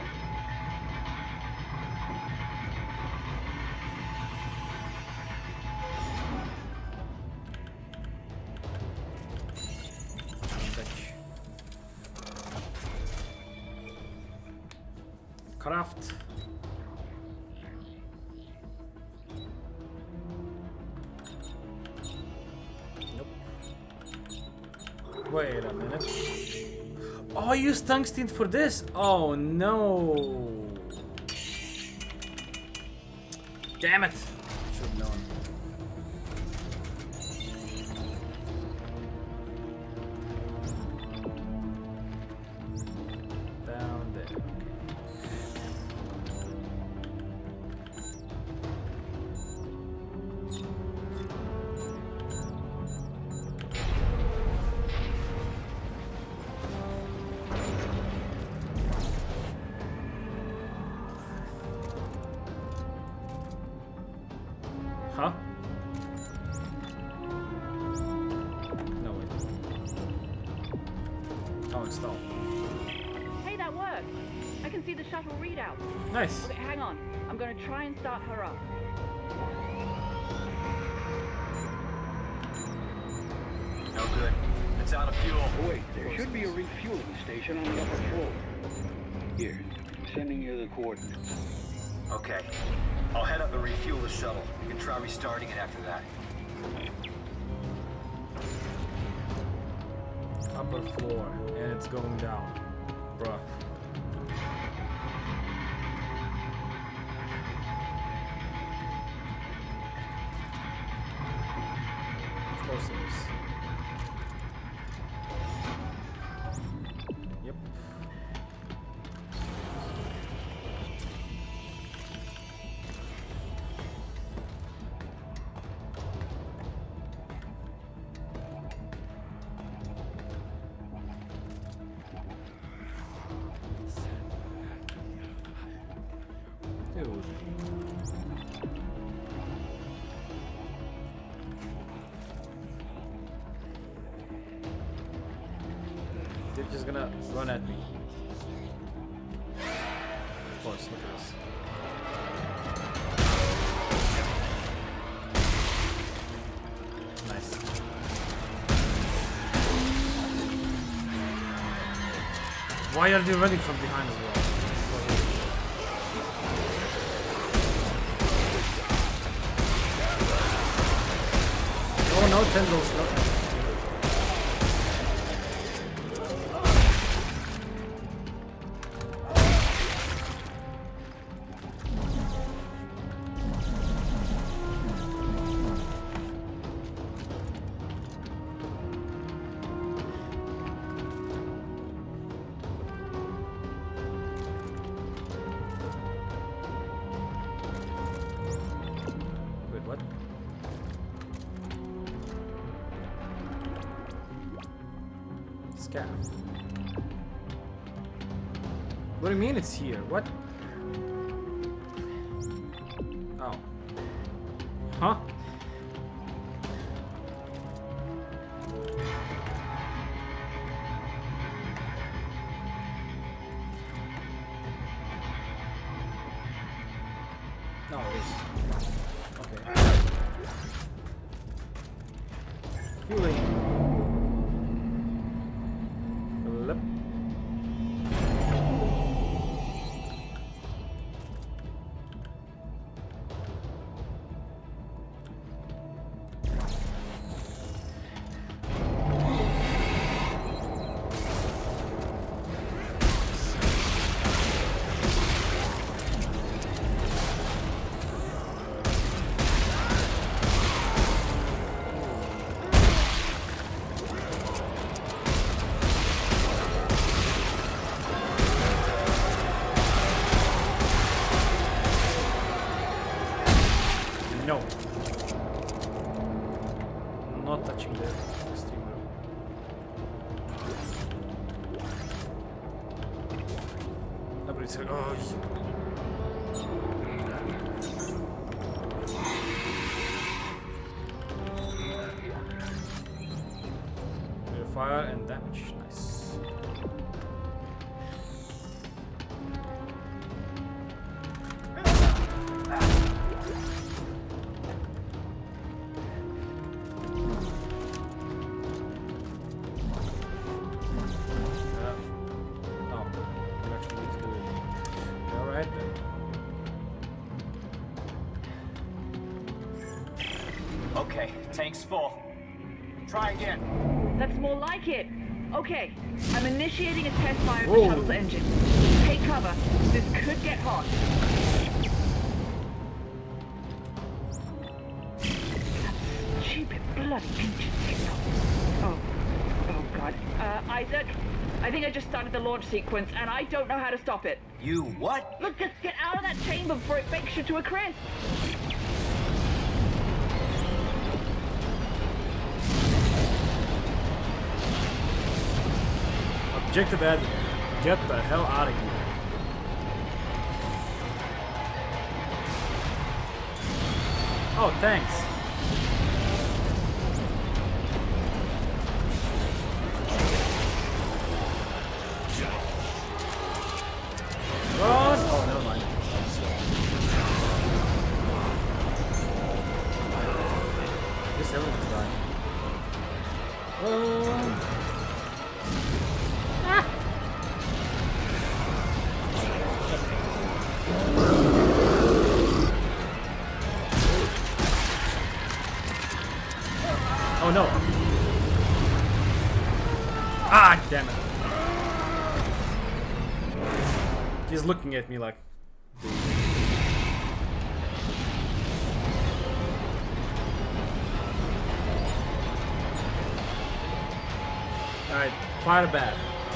Craft. Nope. Wait a minute. Oh, I used tungsten for this. Oh no! Damn it! Should have known. Down there. Huh? No way. Oh, install. Hey, that worked. I can see the shuttle readout. Nice. Okay, hang on. I'm going to try and start her up. No good. It's out of fuel. Oh, wait, there should be a refueling station on the upper floor. Here, I'm sending you the coordinates. Okay. I'll head up and refuel the shuttle. You can try restarting it after that. Upper floor, and it's going down. Bruh. Of course it is. Yep. Dude. They're just gonna run at me. Of course, look at this. Nice. Why are they running from behind as well? Oh no, tendrils, no. What do you mean it's here? What? Oh. Huh? No, it is. Okay. Healing. Lip. No. I'm not touching the steamer. Nobody's like, oh. Fire and damage. Nice. Okay, tank's full. Try again. That's more like it. Okay, I'm initiating a test fire of Whoa. the shuttle's engine. Take cover. This could get hot. That stupid bloody engine signal. Oh, oh God. Uh, Isaac, I think I just started the launch sequence, and I don't know how to stop it. You what? Look, just get out of that chamber before it bakes you to a crisp. Objective Ed, get the hell out of here. Oh, thanks. Run! Oh, never mind. I guess everyone's dying. Run! Oh no! Ah, damn it! He's looking at me like. Alright, fire bad.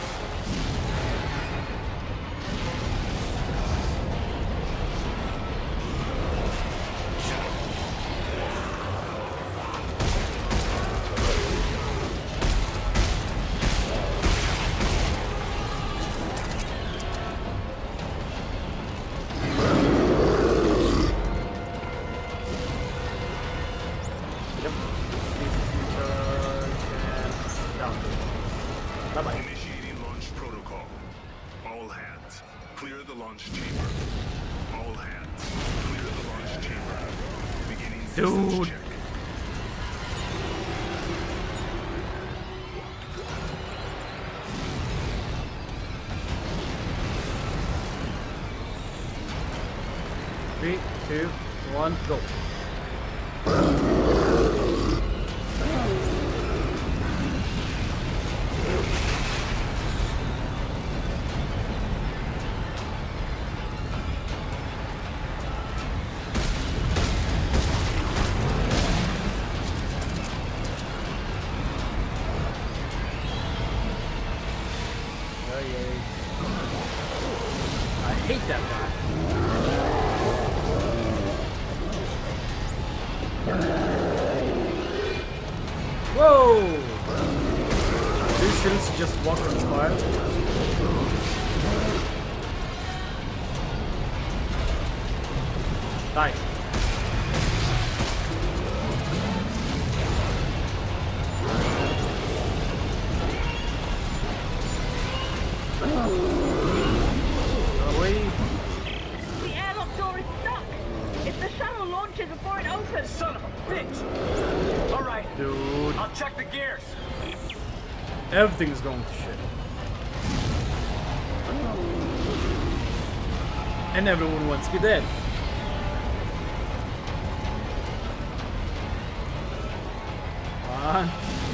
Initiating launch protocol. All hands, clear the launch chamber. All hands, clear the launch chamber. Beginning systems Dude. check. Three, two, one, go. I hate that guy. Whoa! These things just walk on fire. Die. Away. The airlock door is stuck. If the shuttle launches before it opens. Son of a bitch! All right, Dude. I'll check the gears. Everything's going to shit. And everyone wants to be dead. Come on.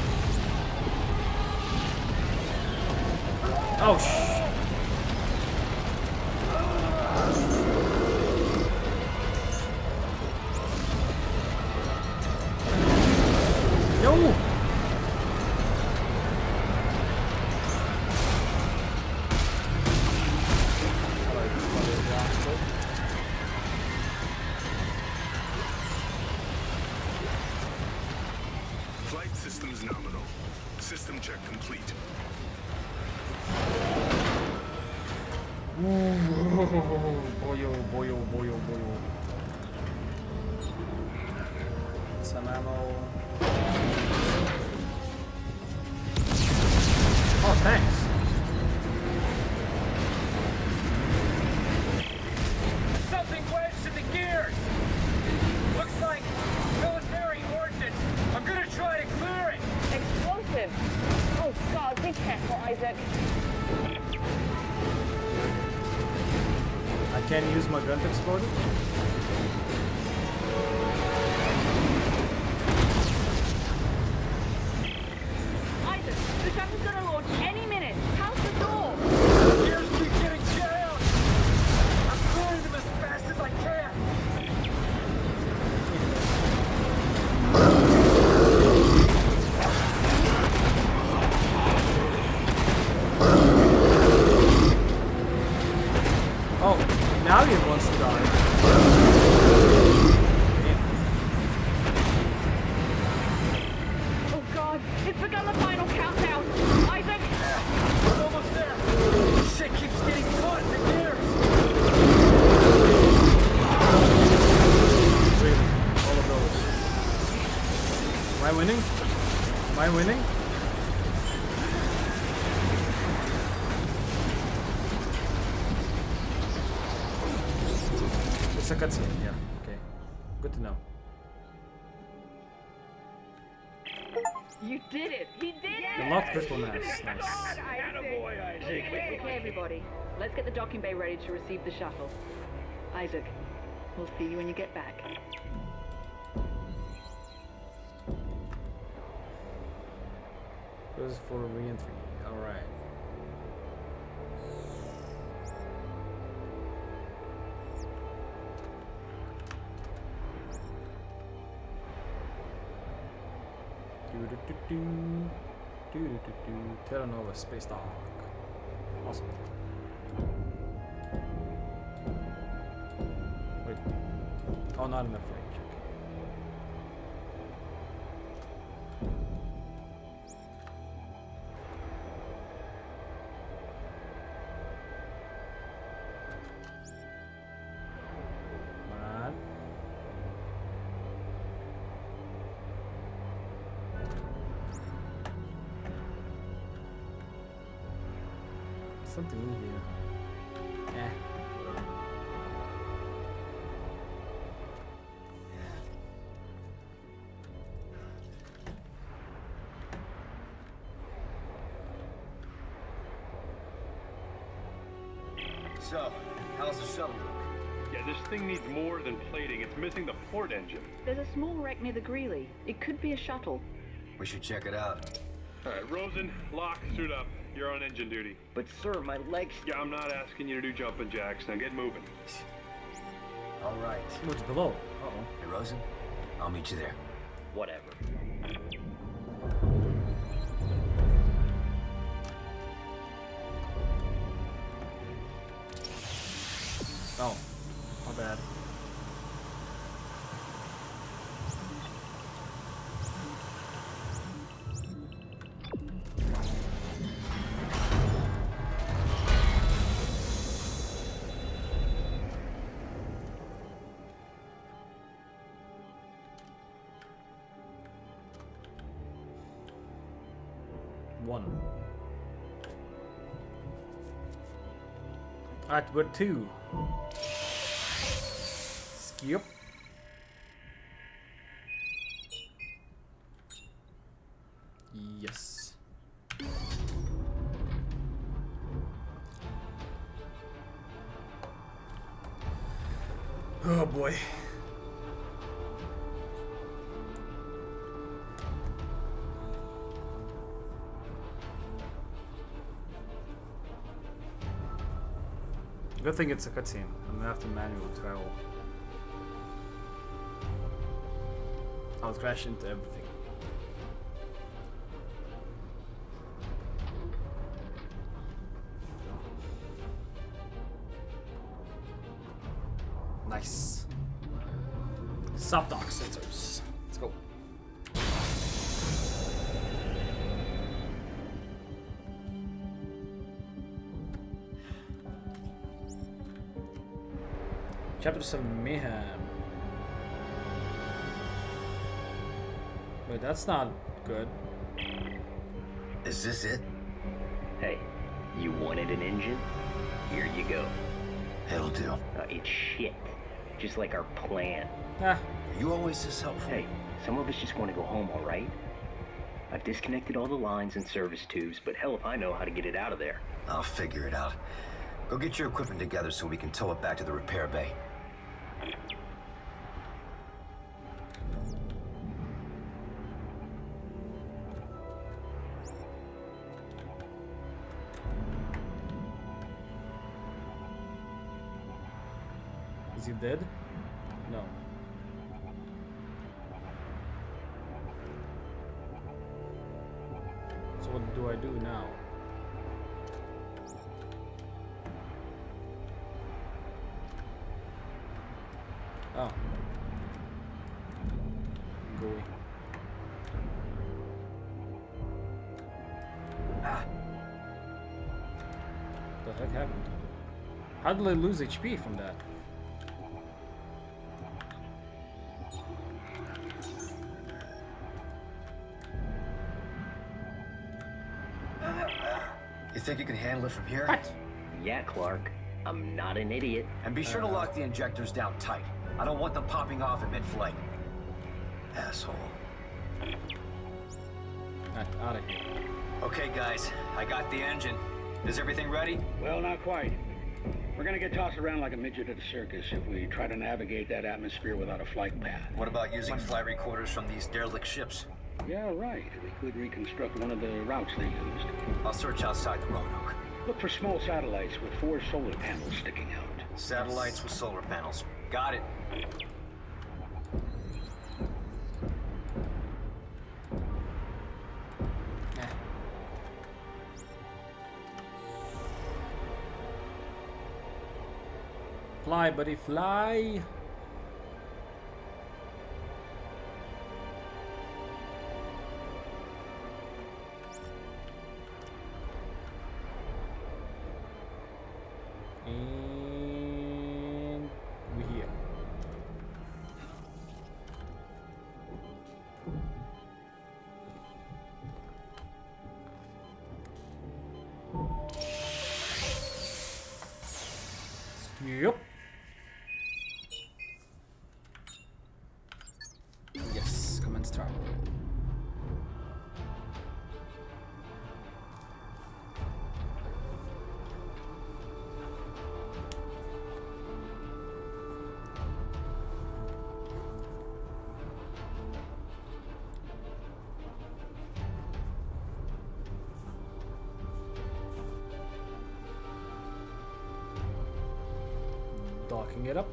Oh, shh. No! Flight systems nominal. System check complete. Boy, oh boy, oh boy, oh boy, oh. Some ammo. Oh, thanks. Something wedged in the gears. Looks like military ordnance. I'm gonna try to clear it. Explosive. Oh God, be careful, Isaac. I can't use my gun to explode it? Isaac, the shuttle's gonna launch any minute. How's the door? Gears keep getting jammed. I'm clearing them as fast as I can. Oh, now he wants to die. Oh God, it's begun the final countdown. Isaac! I'm almost there. Shit keeps getting caught in the gears. Really, all of those. Am I winning? Am I winning? It's a cutscene, yeah. Okay. Good to know. You did it! He did it! The locked crystal mass. Nice. Attaboy, Isaac. Okay, everybody. Let's get the docking bay ready to receive the shuttle. Isaac, we'll see you when you get back. This is for re-entry. Alright. Do-do-do-do. Do-do-do-do. Terranova Space Dock. Awesome. Wait. Oh, not enough range. Something in here. Eh. So, how's the shuttle look? Yeah, this thing needs more than plating. It's missing the port engine. There's a small wreck near the Greeley. It could be a shuttle. We should check it out. All right, Rosen, lock, suit up. You're on engine duty. But sir, my legs... Yeah, I'm not asking you to do jumping jacks. Now get moving. All right. What's below? Uh-oh. Hey, Rosen, I'll meet you there. Whatever. Oh, my bad. One. Alright, we're two. Skip. Yes. Oh boy. Good thing it's a cutscene. I'm gonna have to manually travel. I'll crash into everything. Nice. Soft dock sensors. Let's go. Chapter seven Mayhem. Wait, that's not good. Is this it? Hey, you wanted an engine? Here you go. It'll do. Uh, it's shit. Just like our plan. Ah. Are you always this helpful? Hey, some of us just want to go home, all right? I've disconnected all the lines and service tubes, but hell if I know how to get it out of there. I'll figure it out. Go get your equipment together so we can tow it back to the repair bay. Is he dead? No. So what do I do now? Oh. Gooey. Ah. What the heck happened? How did I lose H P from that? You think you can handle it from here? What? Yeah, Clark. I'm not an idiot. And be sure to lock the injectors down tight. I don't want them popping off in mid-flight. Asshole. Out of here. Okay, guys. I got the engine. Is everything ready? Well, not quite. We're gonna get tossed around like a midget at a circus if we try to navigate that atmosphere without a flight path. What about using flight recorders from these derelict ships? Yeah, right. We could reconstruct one of the routes they used. I'll search outside the Roanoke. Look for small satellites with four solar panels sticking out. Satellites with solar panels. Got it. Fly, buddy, fly. And we're here. Yep. Yes, commence travel. docking it up.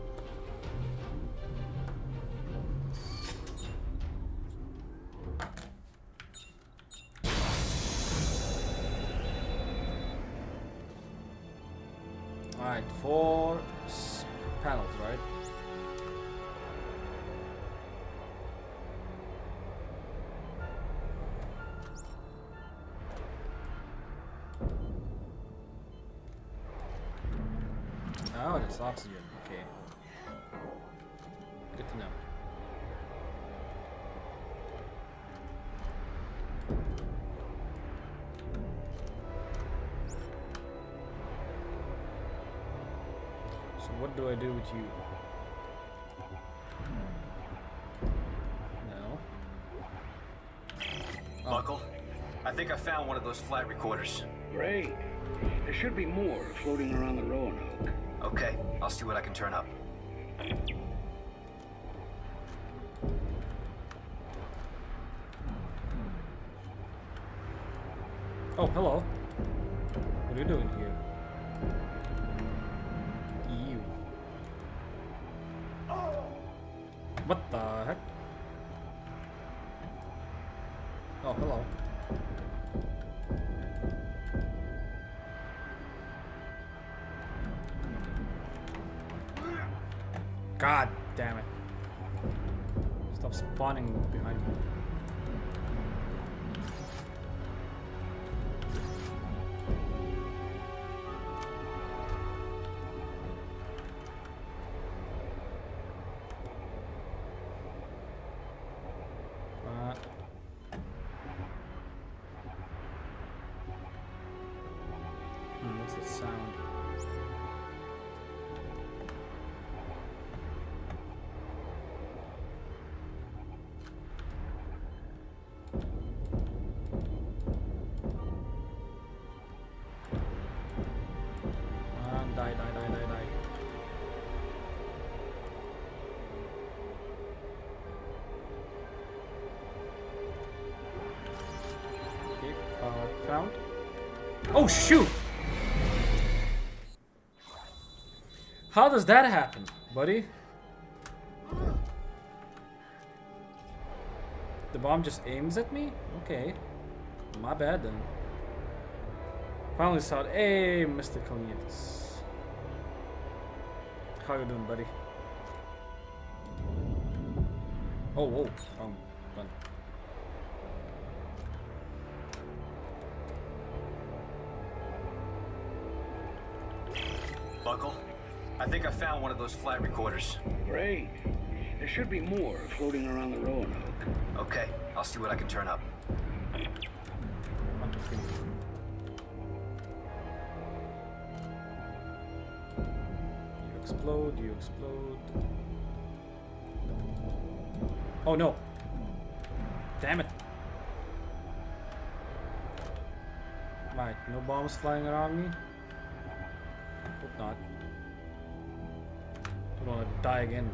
Alright, four s panels, right? Oh, that's oxygen. Okay. Good to know. So what do I do with you? No. Oh. Buckle, I think I found one of those flight recorders. Great. There should be more floating around the Roanoke. Okay, I'll see what I can turn up. Oh, hello. What are you doing here? You. What the heck? Oh, hello. God damn it. Stop spawning behind me. Uh, hmm, what's that sound? Die, die, die, die, die. Okay, uh, found. Oh, shoot! How does that happen, buddy? The bomb just aims at me? Okay. My bad then. Finally saw it. Hey, Mister Cognitus. How you doing, buddy? Oh, whoa. Um, done. Buckle, I think I found one of those flight recorders. Great. There should be more floating around the Roanoke. Okay, I'll see what I can turn up. Explode, you explode. Oh no. Damn it. Right, no bombs flying around me. Hope not. Don't wanna die again.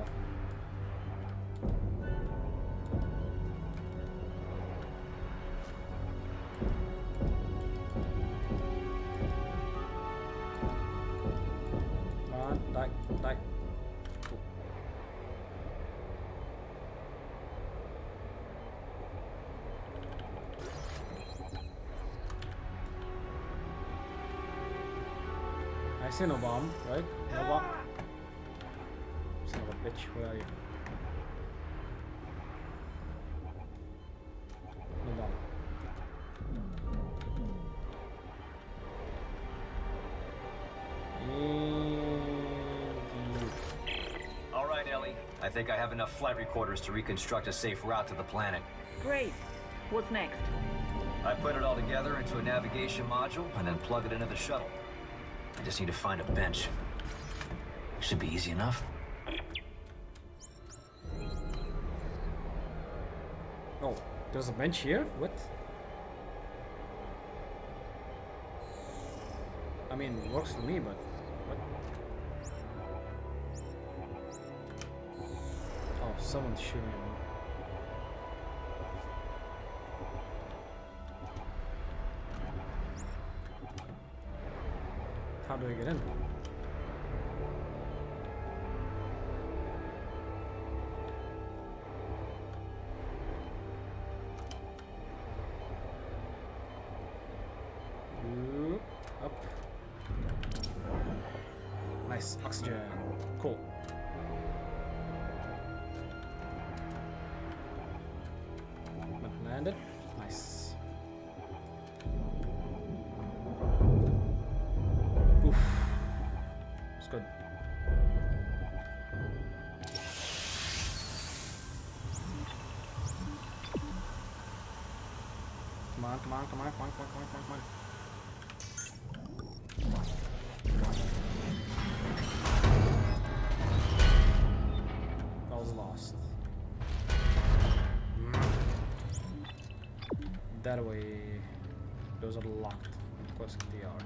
Die, die. Cool. I see no bomb, right? No bomb. Son of a bitch, where are you? No bomb. I think I have enough flight recorders to reconstruct a safe route to the planet. Great. What's next? I put it all together into a navigation module and then plug it into the shuttle. I just need to find a bench. Should be easy enough. Oh, there's a bench here? What? I mean, it works for me, but what? Oh, someone's shooting at me. How do I get in? Nice. Oxygen. Cool. Landed. Nice. Oof. It's good. Come on, come on, come on, come on, come on, come on, come on, come on. That was lost. That way, those are locked. Of course they are.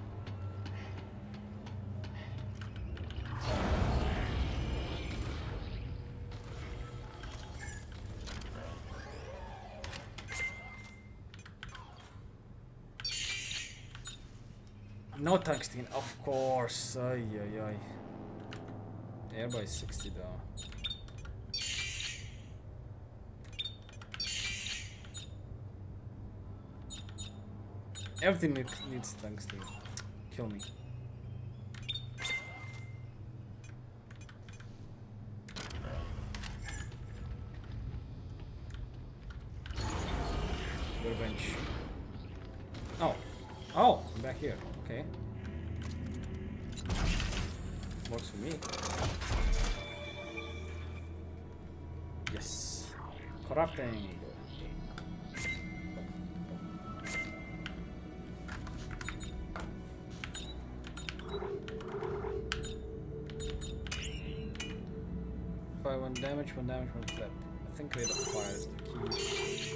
No tungsten, of course. Ay, ay, ay. Air by sixty though. Everything needs, needs tungsten. Kill me. Revenge. Oh. Oh, I'm back here. Okay. Works for me. Yes. Corrupting. Fire one damage, one damage, one flip. I think rate of fire is the key.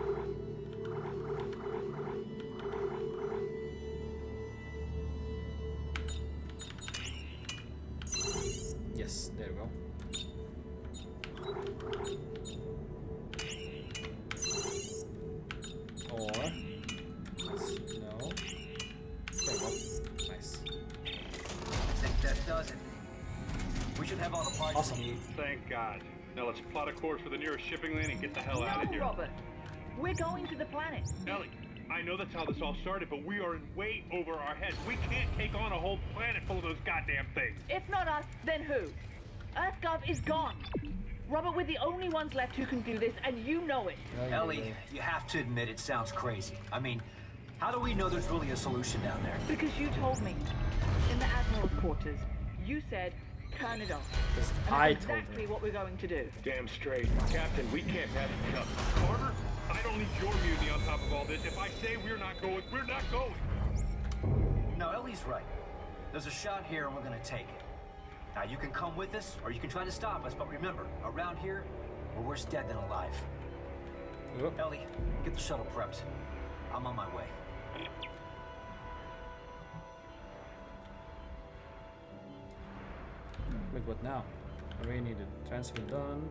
Yes, there we go. Or no. There we go. Nice. I think that does it. We should have all the parts Awesome. we need. Thank God. Now let's plot a course for the nearest shipping lane and get the hell out of No, here. Robert. We're going to the planet. Ellie, I know that's how this all started, but we are in way over our heads. We can't take on a whole planet full of those goddamn things. If not us, then who? EarthGov is gone. Robert, we're the only ones left who can do this, and you know it. Oh, Ellie, yeah. you have to admit it sounds crazy. I mean, how do we know there's really a solution down there? Because you told me. In the Admiral's quarters, you said, turn it off. Because And I that's told exactly him. what we're going to do. Damn straight. Captain, we can't pass it up. Carter, I don't need your mutiny on top of all this. If I say we're not going, we're not going. No, Ellie's right. There's a shot here and we're gonna take it. Now you can come with us or you can try to stop us, but remember, around here, we're worse dead than alive. Yep. Ellie, get the shuttle prepped. I'm on my way. Wait, what now? Array needed. Transfer done.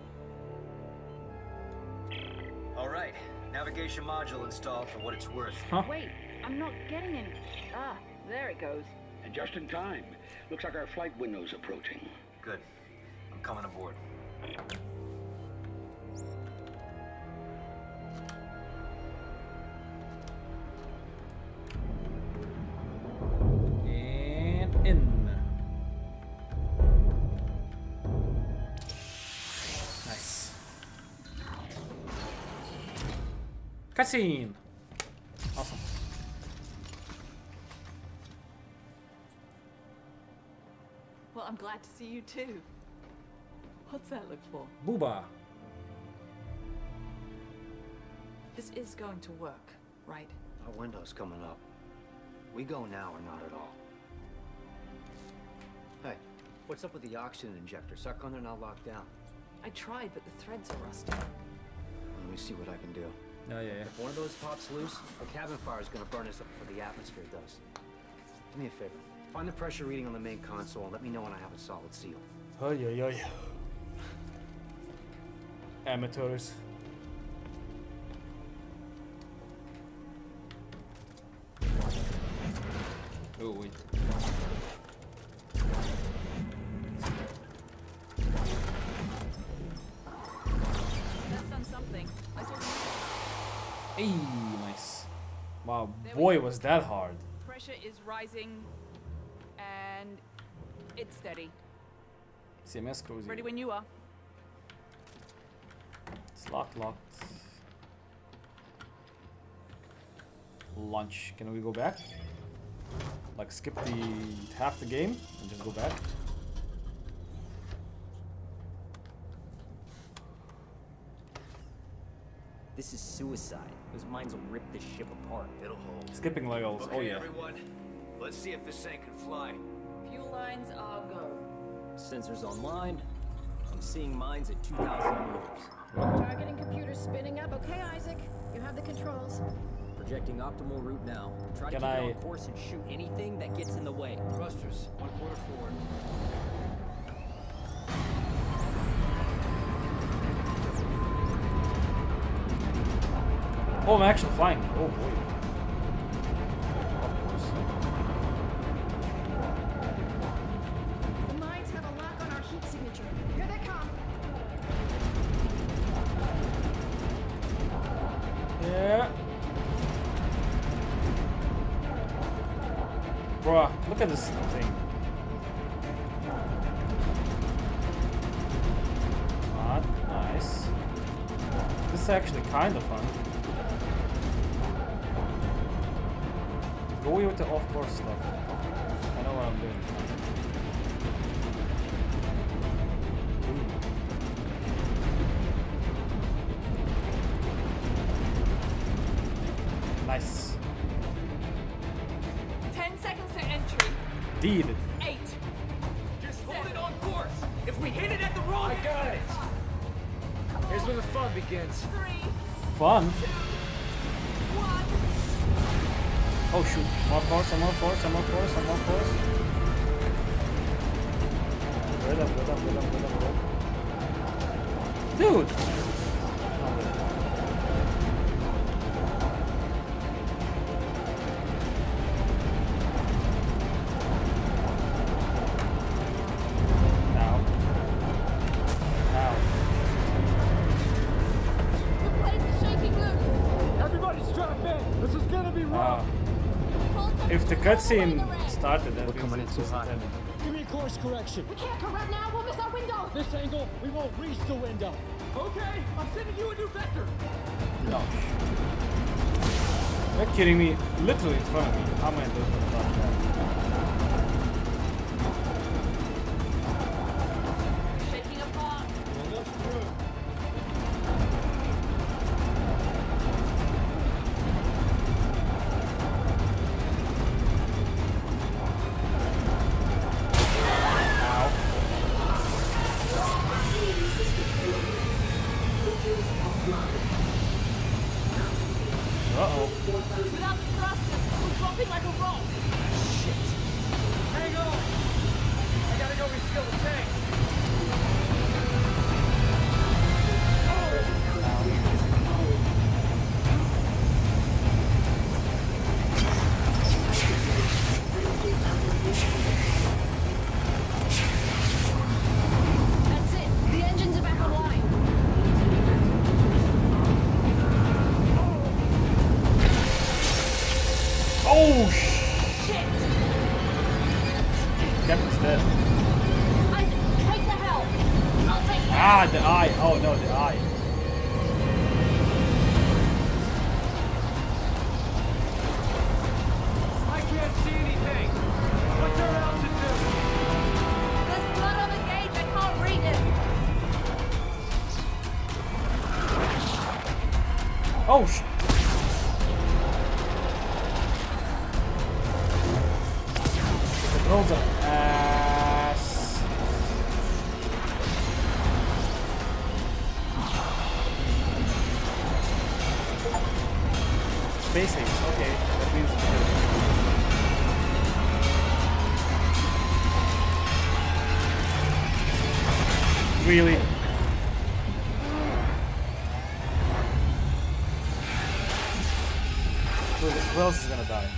All right, navigation module installed for what it's worth. Huh? Wait, I'm not getting any. Ah, there it goes. And just in time. Looks like our flight window's approaching. Good. I'm coming aboard. And in. Nice. Cutscene. Awesome. Well, I'm glad to see you too. What's that look for? Booba. This is going to work, right? Our window's coming up. We go now or not at all. Hey, what's up with the oxygen injector? Suck on they're not locked down. I tried, but the threads are rusty. Let me see what I can do. Oh, yeah, yeah. If one of those pops loose, a cabin fire is gonna burn us up before the atmosphere does. Do me a favor. Find the pressure reading on the main console and let me know when I have a solid seal. Oh, yeah, yeah, yeah. Amateurs. Oh, wait. That's done something. Nice little Hey, nice. Wow, boy, was that hard. pressure is rising, and It's steady. C M S cozy. Ready when you are. It's locked, locked. Lunch. Can we go back? Like skip the half the game and just go back? This is suicide. Those mines will rip this ship apart. It'll hold. Skipping levels. Okay, Oh yeah. everyone. Let's see if this thing can fly. Fuel lines are go. Sensors online. I'm seeing mines at two thousand meters. Targeting computers spinning up. Okay, Isaac. You have the controls. Projecting optimal route now. Try to Can keep I- it on course and shoot anything that gets in the way. Thrusters, one quarter forward. Oh, I'm actually flying. Oh boy. Of course. The mines have a lock on our heat signature. Here they come. Yeah. Bruh, look at this thing. Ah, nice. This is actually kind of fun. Go away with the off-course stuff. I know what I'm doing. Ooh. Nice. Ten seconds to entry. Deed. Eight. Just hold it on course. If we hit it at the wrong, I got it. Here's where the fun begins. Three. Fun. One. Oh shoot. More course, some more course, some more course, some more course. Good up, good up, good up, good up, good up. Dude! Now. Now. The planes are shaking loose. Everybody strap in. This is gonna be rough. Uh, if the cutscene started, then it means it was intended. Give me a course correction. We can't correct now. We'll miss our window. This angle, we won't reach the window. Okay, I'm sending you a new vector. No. You're kidding me? Literally in front of me. How am I doing about that? Shaking apart. Well, that's true. Uh-oh. Without the thrusters, we're dropping like a rock. Hang on. I gotta go refill the tank. That's it. The engines are back online. Oh shit! Captain's dead. Isaac, take the helm. I'll take the Ah, the eye. Oh no, the eye. I can't see anything. What's our altitude? There's blood on the gauge. I can't read it. Oh sh. The drones are ass. Space Ace, okay. That means really? Who who else is gonna die?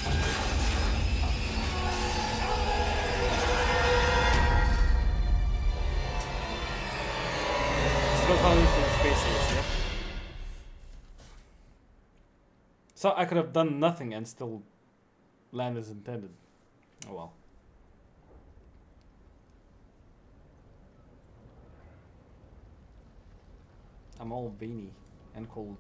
Still falling from Space Ace, yeah? So I could have done nothing and still land as intended. Oh well. I'm all veiny and cold.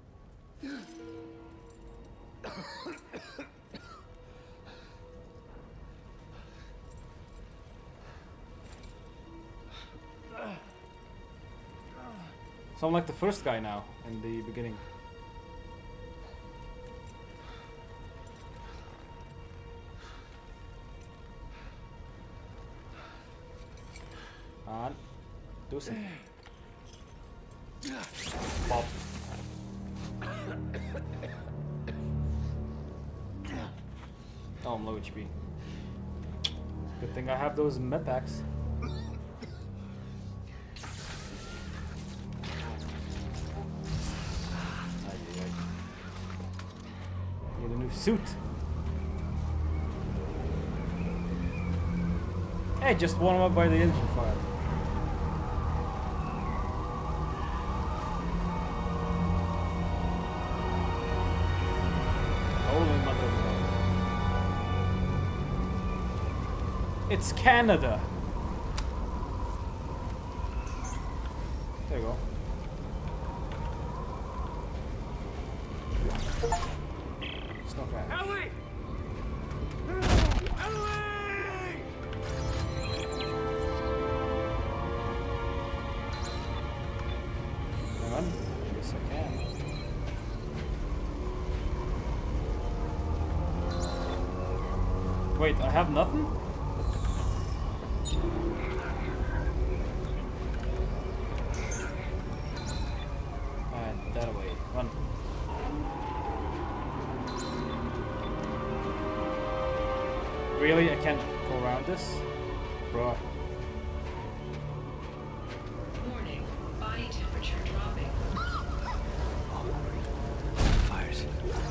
So I'm like the first guy now in the beginning. On. Do something. Pop. Oh, I'm low H P. Good thing I have those med packs. Need a new suit. Hey, just warm up by the engine fire. Holy mother of God. It's Canada. There you go. It's not bad. Ellie! Ellie! Hang on. Yes, I can. Wait, I have nothing? Alright, that away. Run. Really? I can't go around this? Bro. Warning, body temperature dropping. Fires.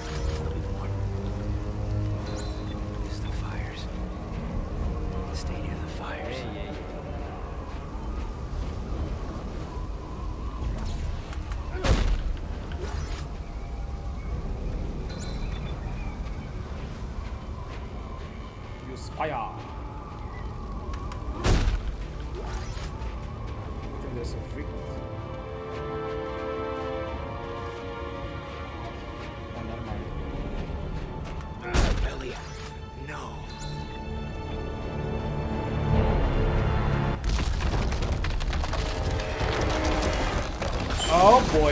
It's the fires. Stay near the fires. Hey, hey. Use fire. I think there's a frequent. Oh, never mind. Ellie, no. Oh boy.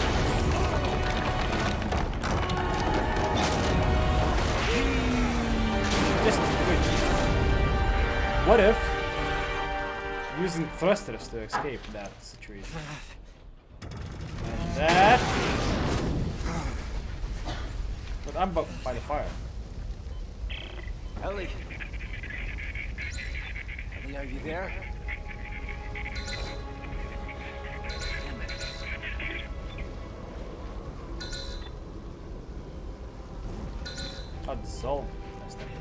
Just wait. What if using thrusters to escape that situation? And that. But I'm bu- by the fire. Ellie. Ellie, are you there? I'll dissolve next time.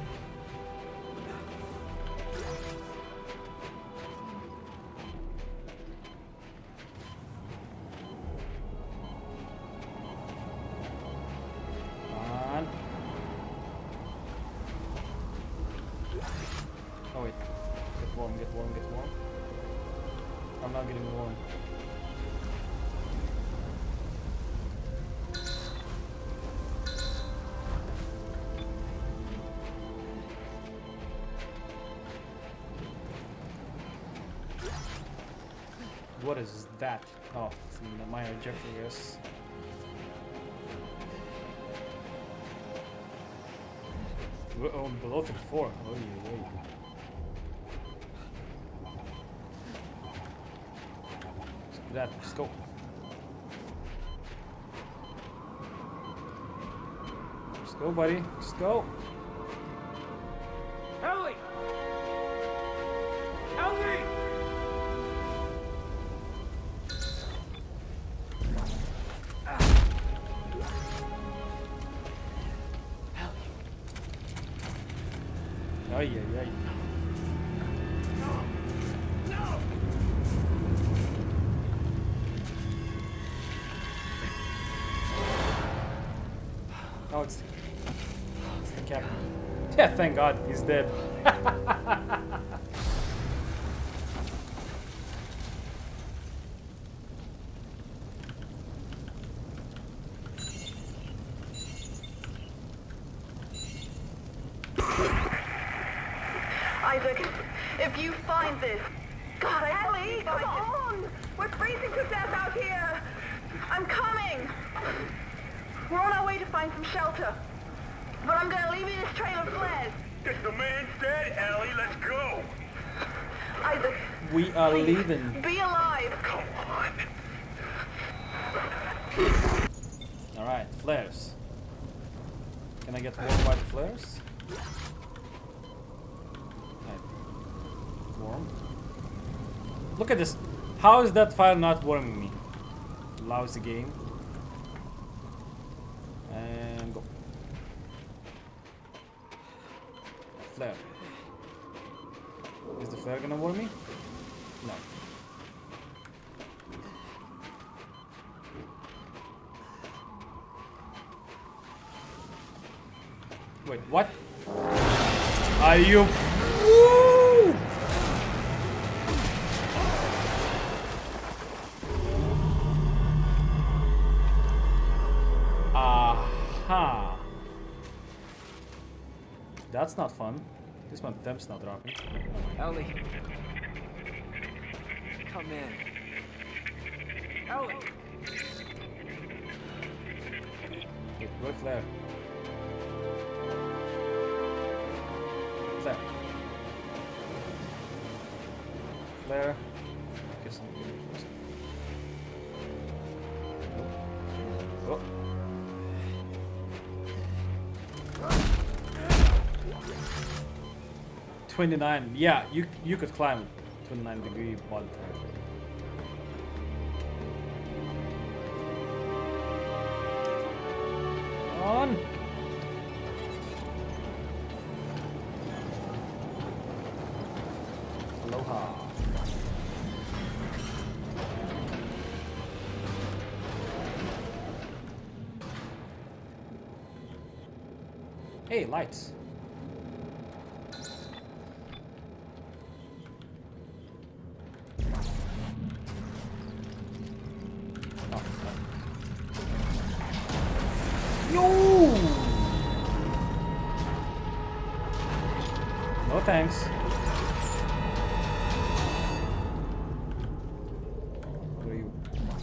Come on. Oh wait. Get warm, get warm, get warm. I'm not getting warm. What is that? Oh, it's a minor ejector, I guess. We're on below fifty-four. Oh, yeah, yeah. Let's do that. Let's go. Let's go, buddy. Let's go. Ellie! Ellie! Ay, ay, ay. Oh, it's, it's the captain. Yeah, thank God he's dead. Isaac, if you find this... God, I Ellie, come on! We're freezing to death out here! I'm coming! We're on our way to find some shelter. But I'm gonna leave you this trail of flares. If the man's dead, Ellie, let's go! Isaac, we are please, leaving. Be alive! Come on! Alright, flares. Can I get warm by the flares? Right. Warm. Look at this. How is that fire not warming me? Lousy game. And go. Flare. Is the flare gonna warm me? No. Wait, what? Are you? Woo! Aha! That's not fun. This one temp's not dropping. Ellie. Come in. Ellie! Wait, go flare. Flare. Flare. Guess I'm getting closer. Oh. twenty-nine. Yeah, you you could climb twenty-nine degree mod. On. Aloha. Hey, lights. No! No thanks. Where are you?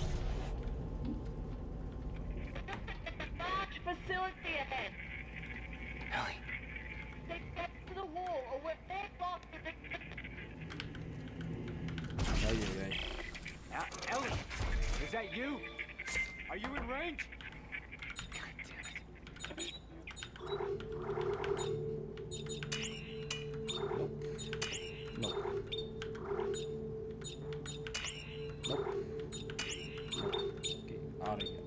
Large facility ahead. Ellie. They get to the wall or we're all lost in the... No, you're right. Uh, Ellie, is that you? Are you in range? Nope. Nope. Nope. Okay, out of here.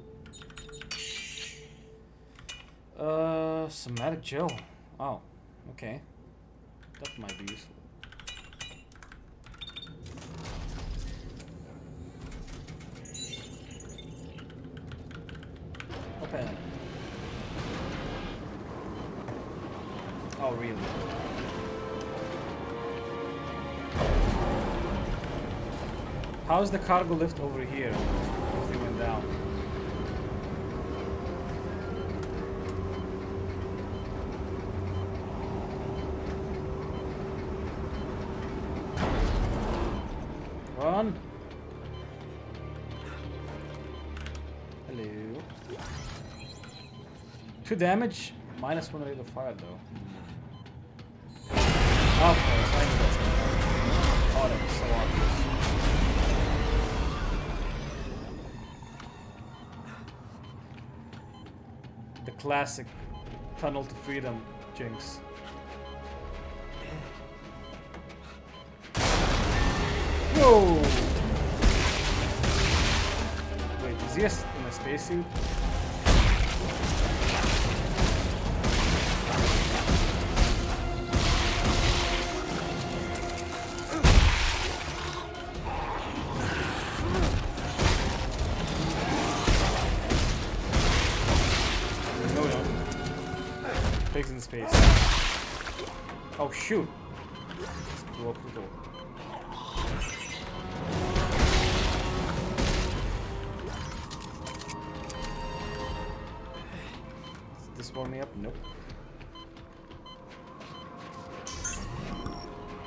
Uh, somatic gel. Oh, okay. That might be useful. Open. Oh, really? How's the cargo lift over here if they went down? Run! Hello. Two damage, minus one rate of fire though. Of course, I knew that's gonna happen. Oh, that's so obvious. The classic tunnel to freedom jinx. Whoa! Wait, is he in a spacesuit? No, no. Pigs in space. Oh, shoot! Let's blow up the door. Does this warm me up? Nope.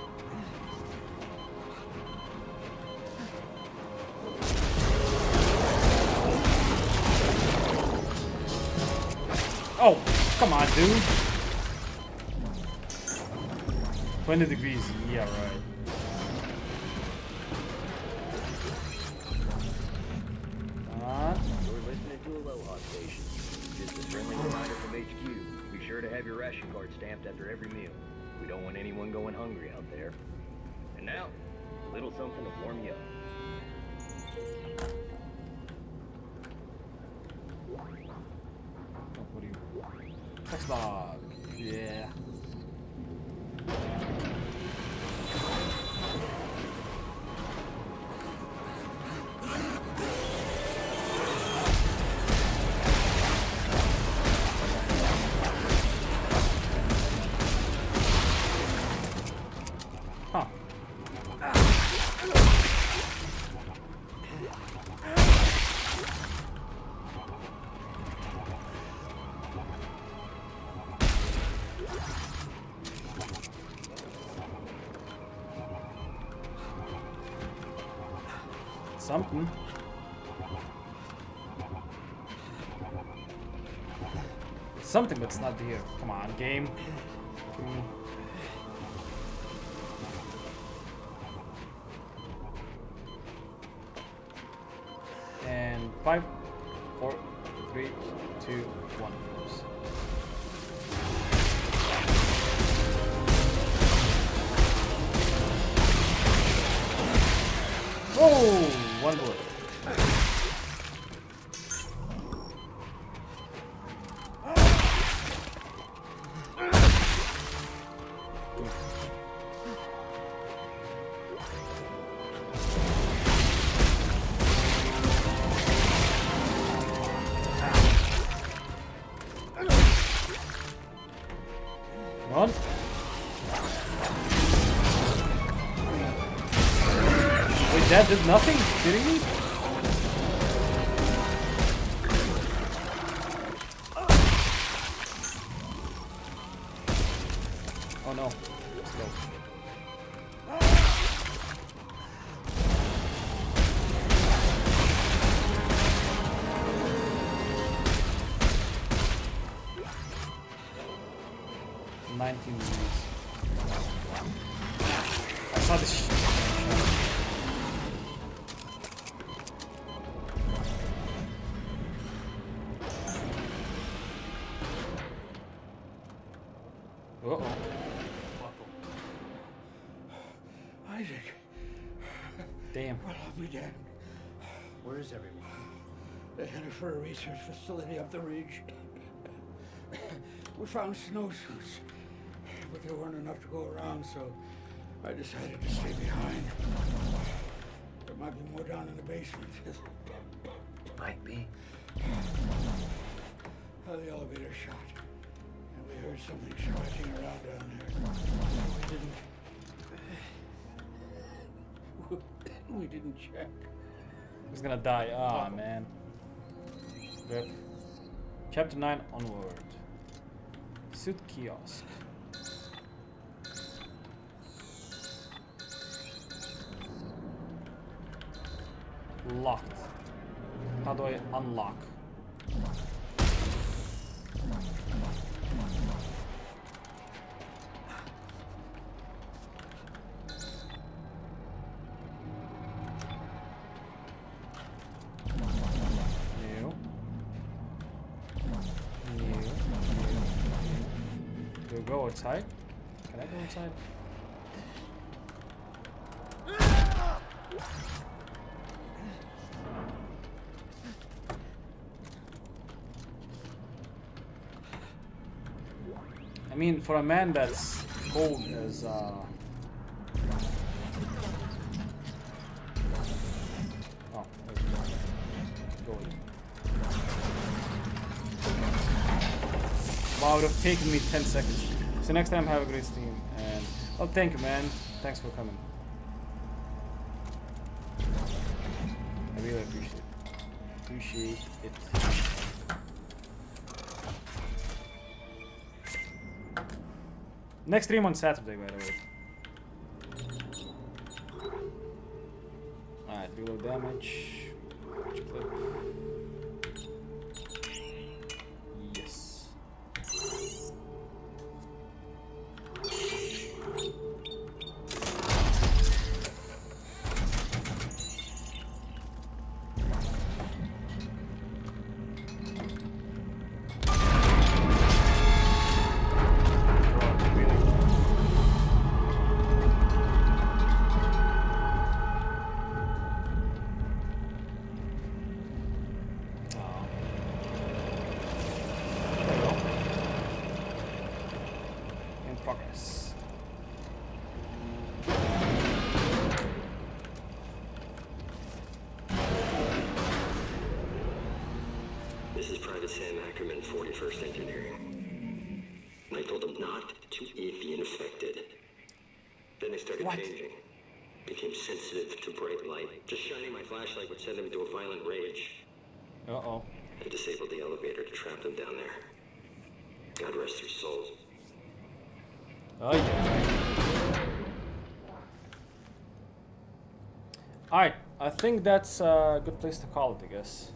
Oh, come on, dude. twenty degrees. Yeah, right. Uh, You're listening to Aloha Station. Just a friendly reminder from H Q. Be sure to have your ration card stamped after every meal. We don't want anyone going hungry out there. And now, a little something to warm you up. What do you? Text log. Yeah. Huh. Something. Something, but it's not here. Come on, game. Give me. And five, four, three, two, one. Oh, one bullet. Come on. Wait, that did nothing? Kidding me? Oh no. Let's go. nineteen degrees. I saw this shit. Uh-oh. Isaac. Damn. Well, I'll be damned. Where is everyone? They're headed for a research facility up the ridge. We found snowsuits, but there weren't enough to go around, so I decided to stay behind. There might be more down in the basement. Might be. Oh, the elevator shot. And we heard something scratching around down there. So we didn't... we didn't check. He's gonna die. Ah, oh, man. Rip. Chapter nine onward. Suit kiosk. Locked. How do I unlock? New. New. Do I go outside? Can I go inside? I mean, for a man that's cold as uh oh, go. Wow, it would have taken me ten seconds. So next time, have a great stream. And oh, thank you, man. Thanks for coming. I really appreciate it. Appreciate it. Next stream on Saturday, by the way. Alright, reload damage. Clip. Yes. Sam Ackerman, forty-first Engineering. And I told them not to eat the infected. Then they started What? changing. Became sensitive to bright light. Just shining my flashlight would send them into a violent rage. Uh-oh. I disabled the elevator to trap them down there. God rest their souls. Oh yeah. Alright, I think that's a good place to call it, I guess.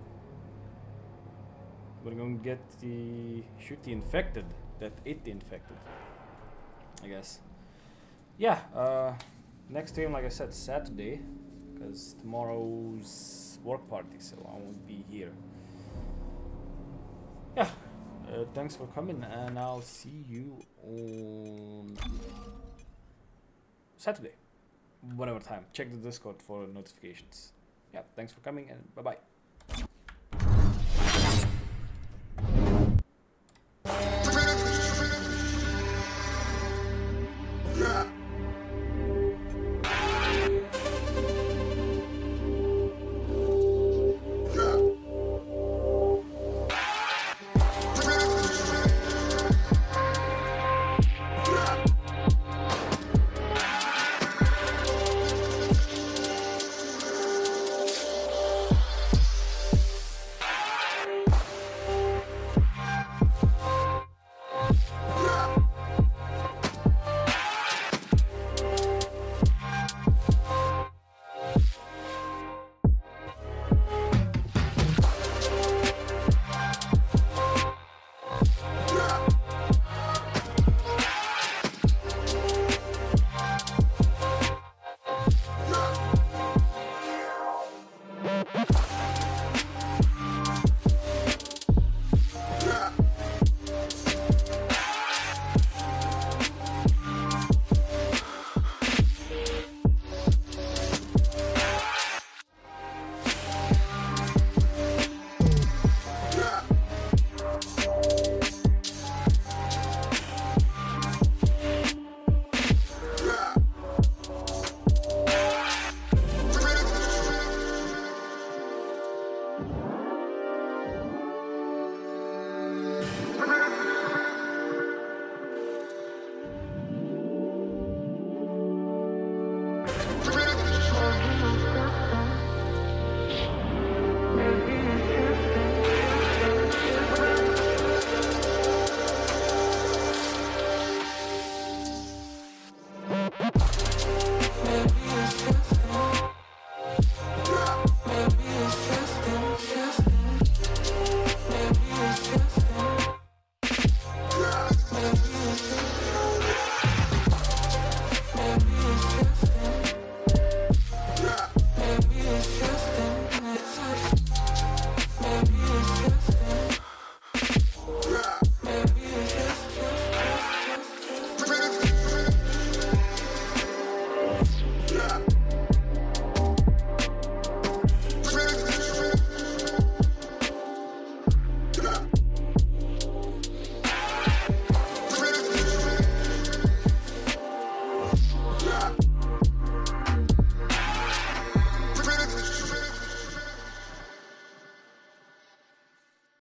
We're gonna get the... shoot the infected that ate the infected, I guess. Yeah, uh, next stream, like I said, Saturday, because tomorrow's work party, so I won't be here. Yeah, uh, thanks for coming, and I'll see you on Saturday, whatever time. Check the Discord for notifications. Yeah, thanks for coming, and bye-bye.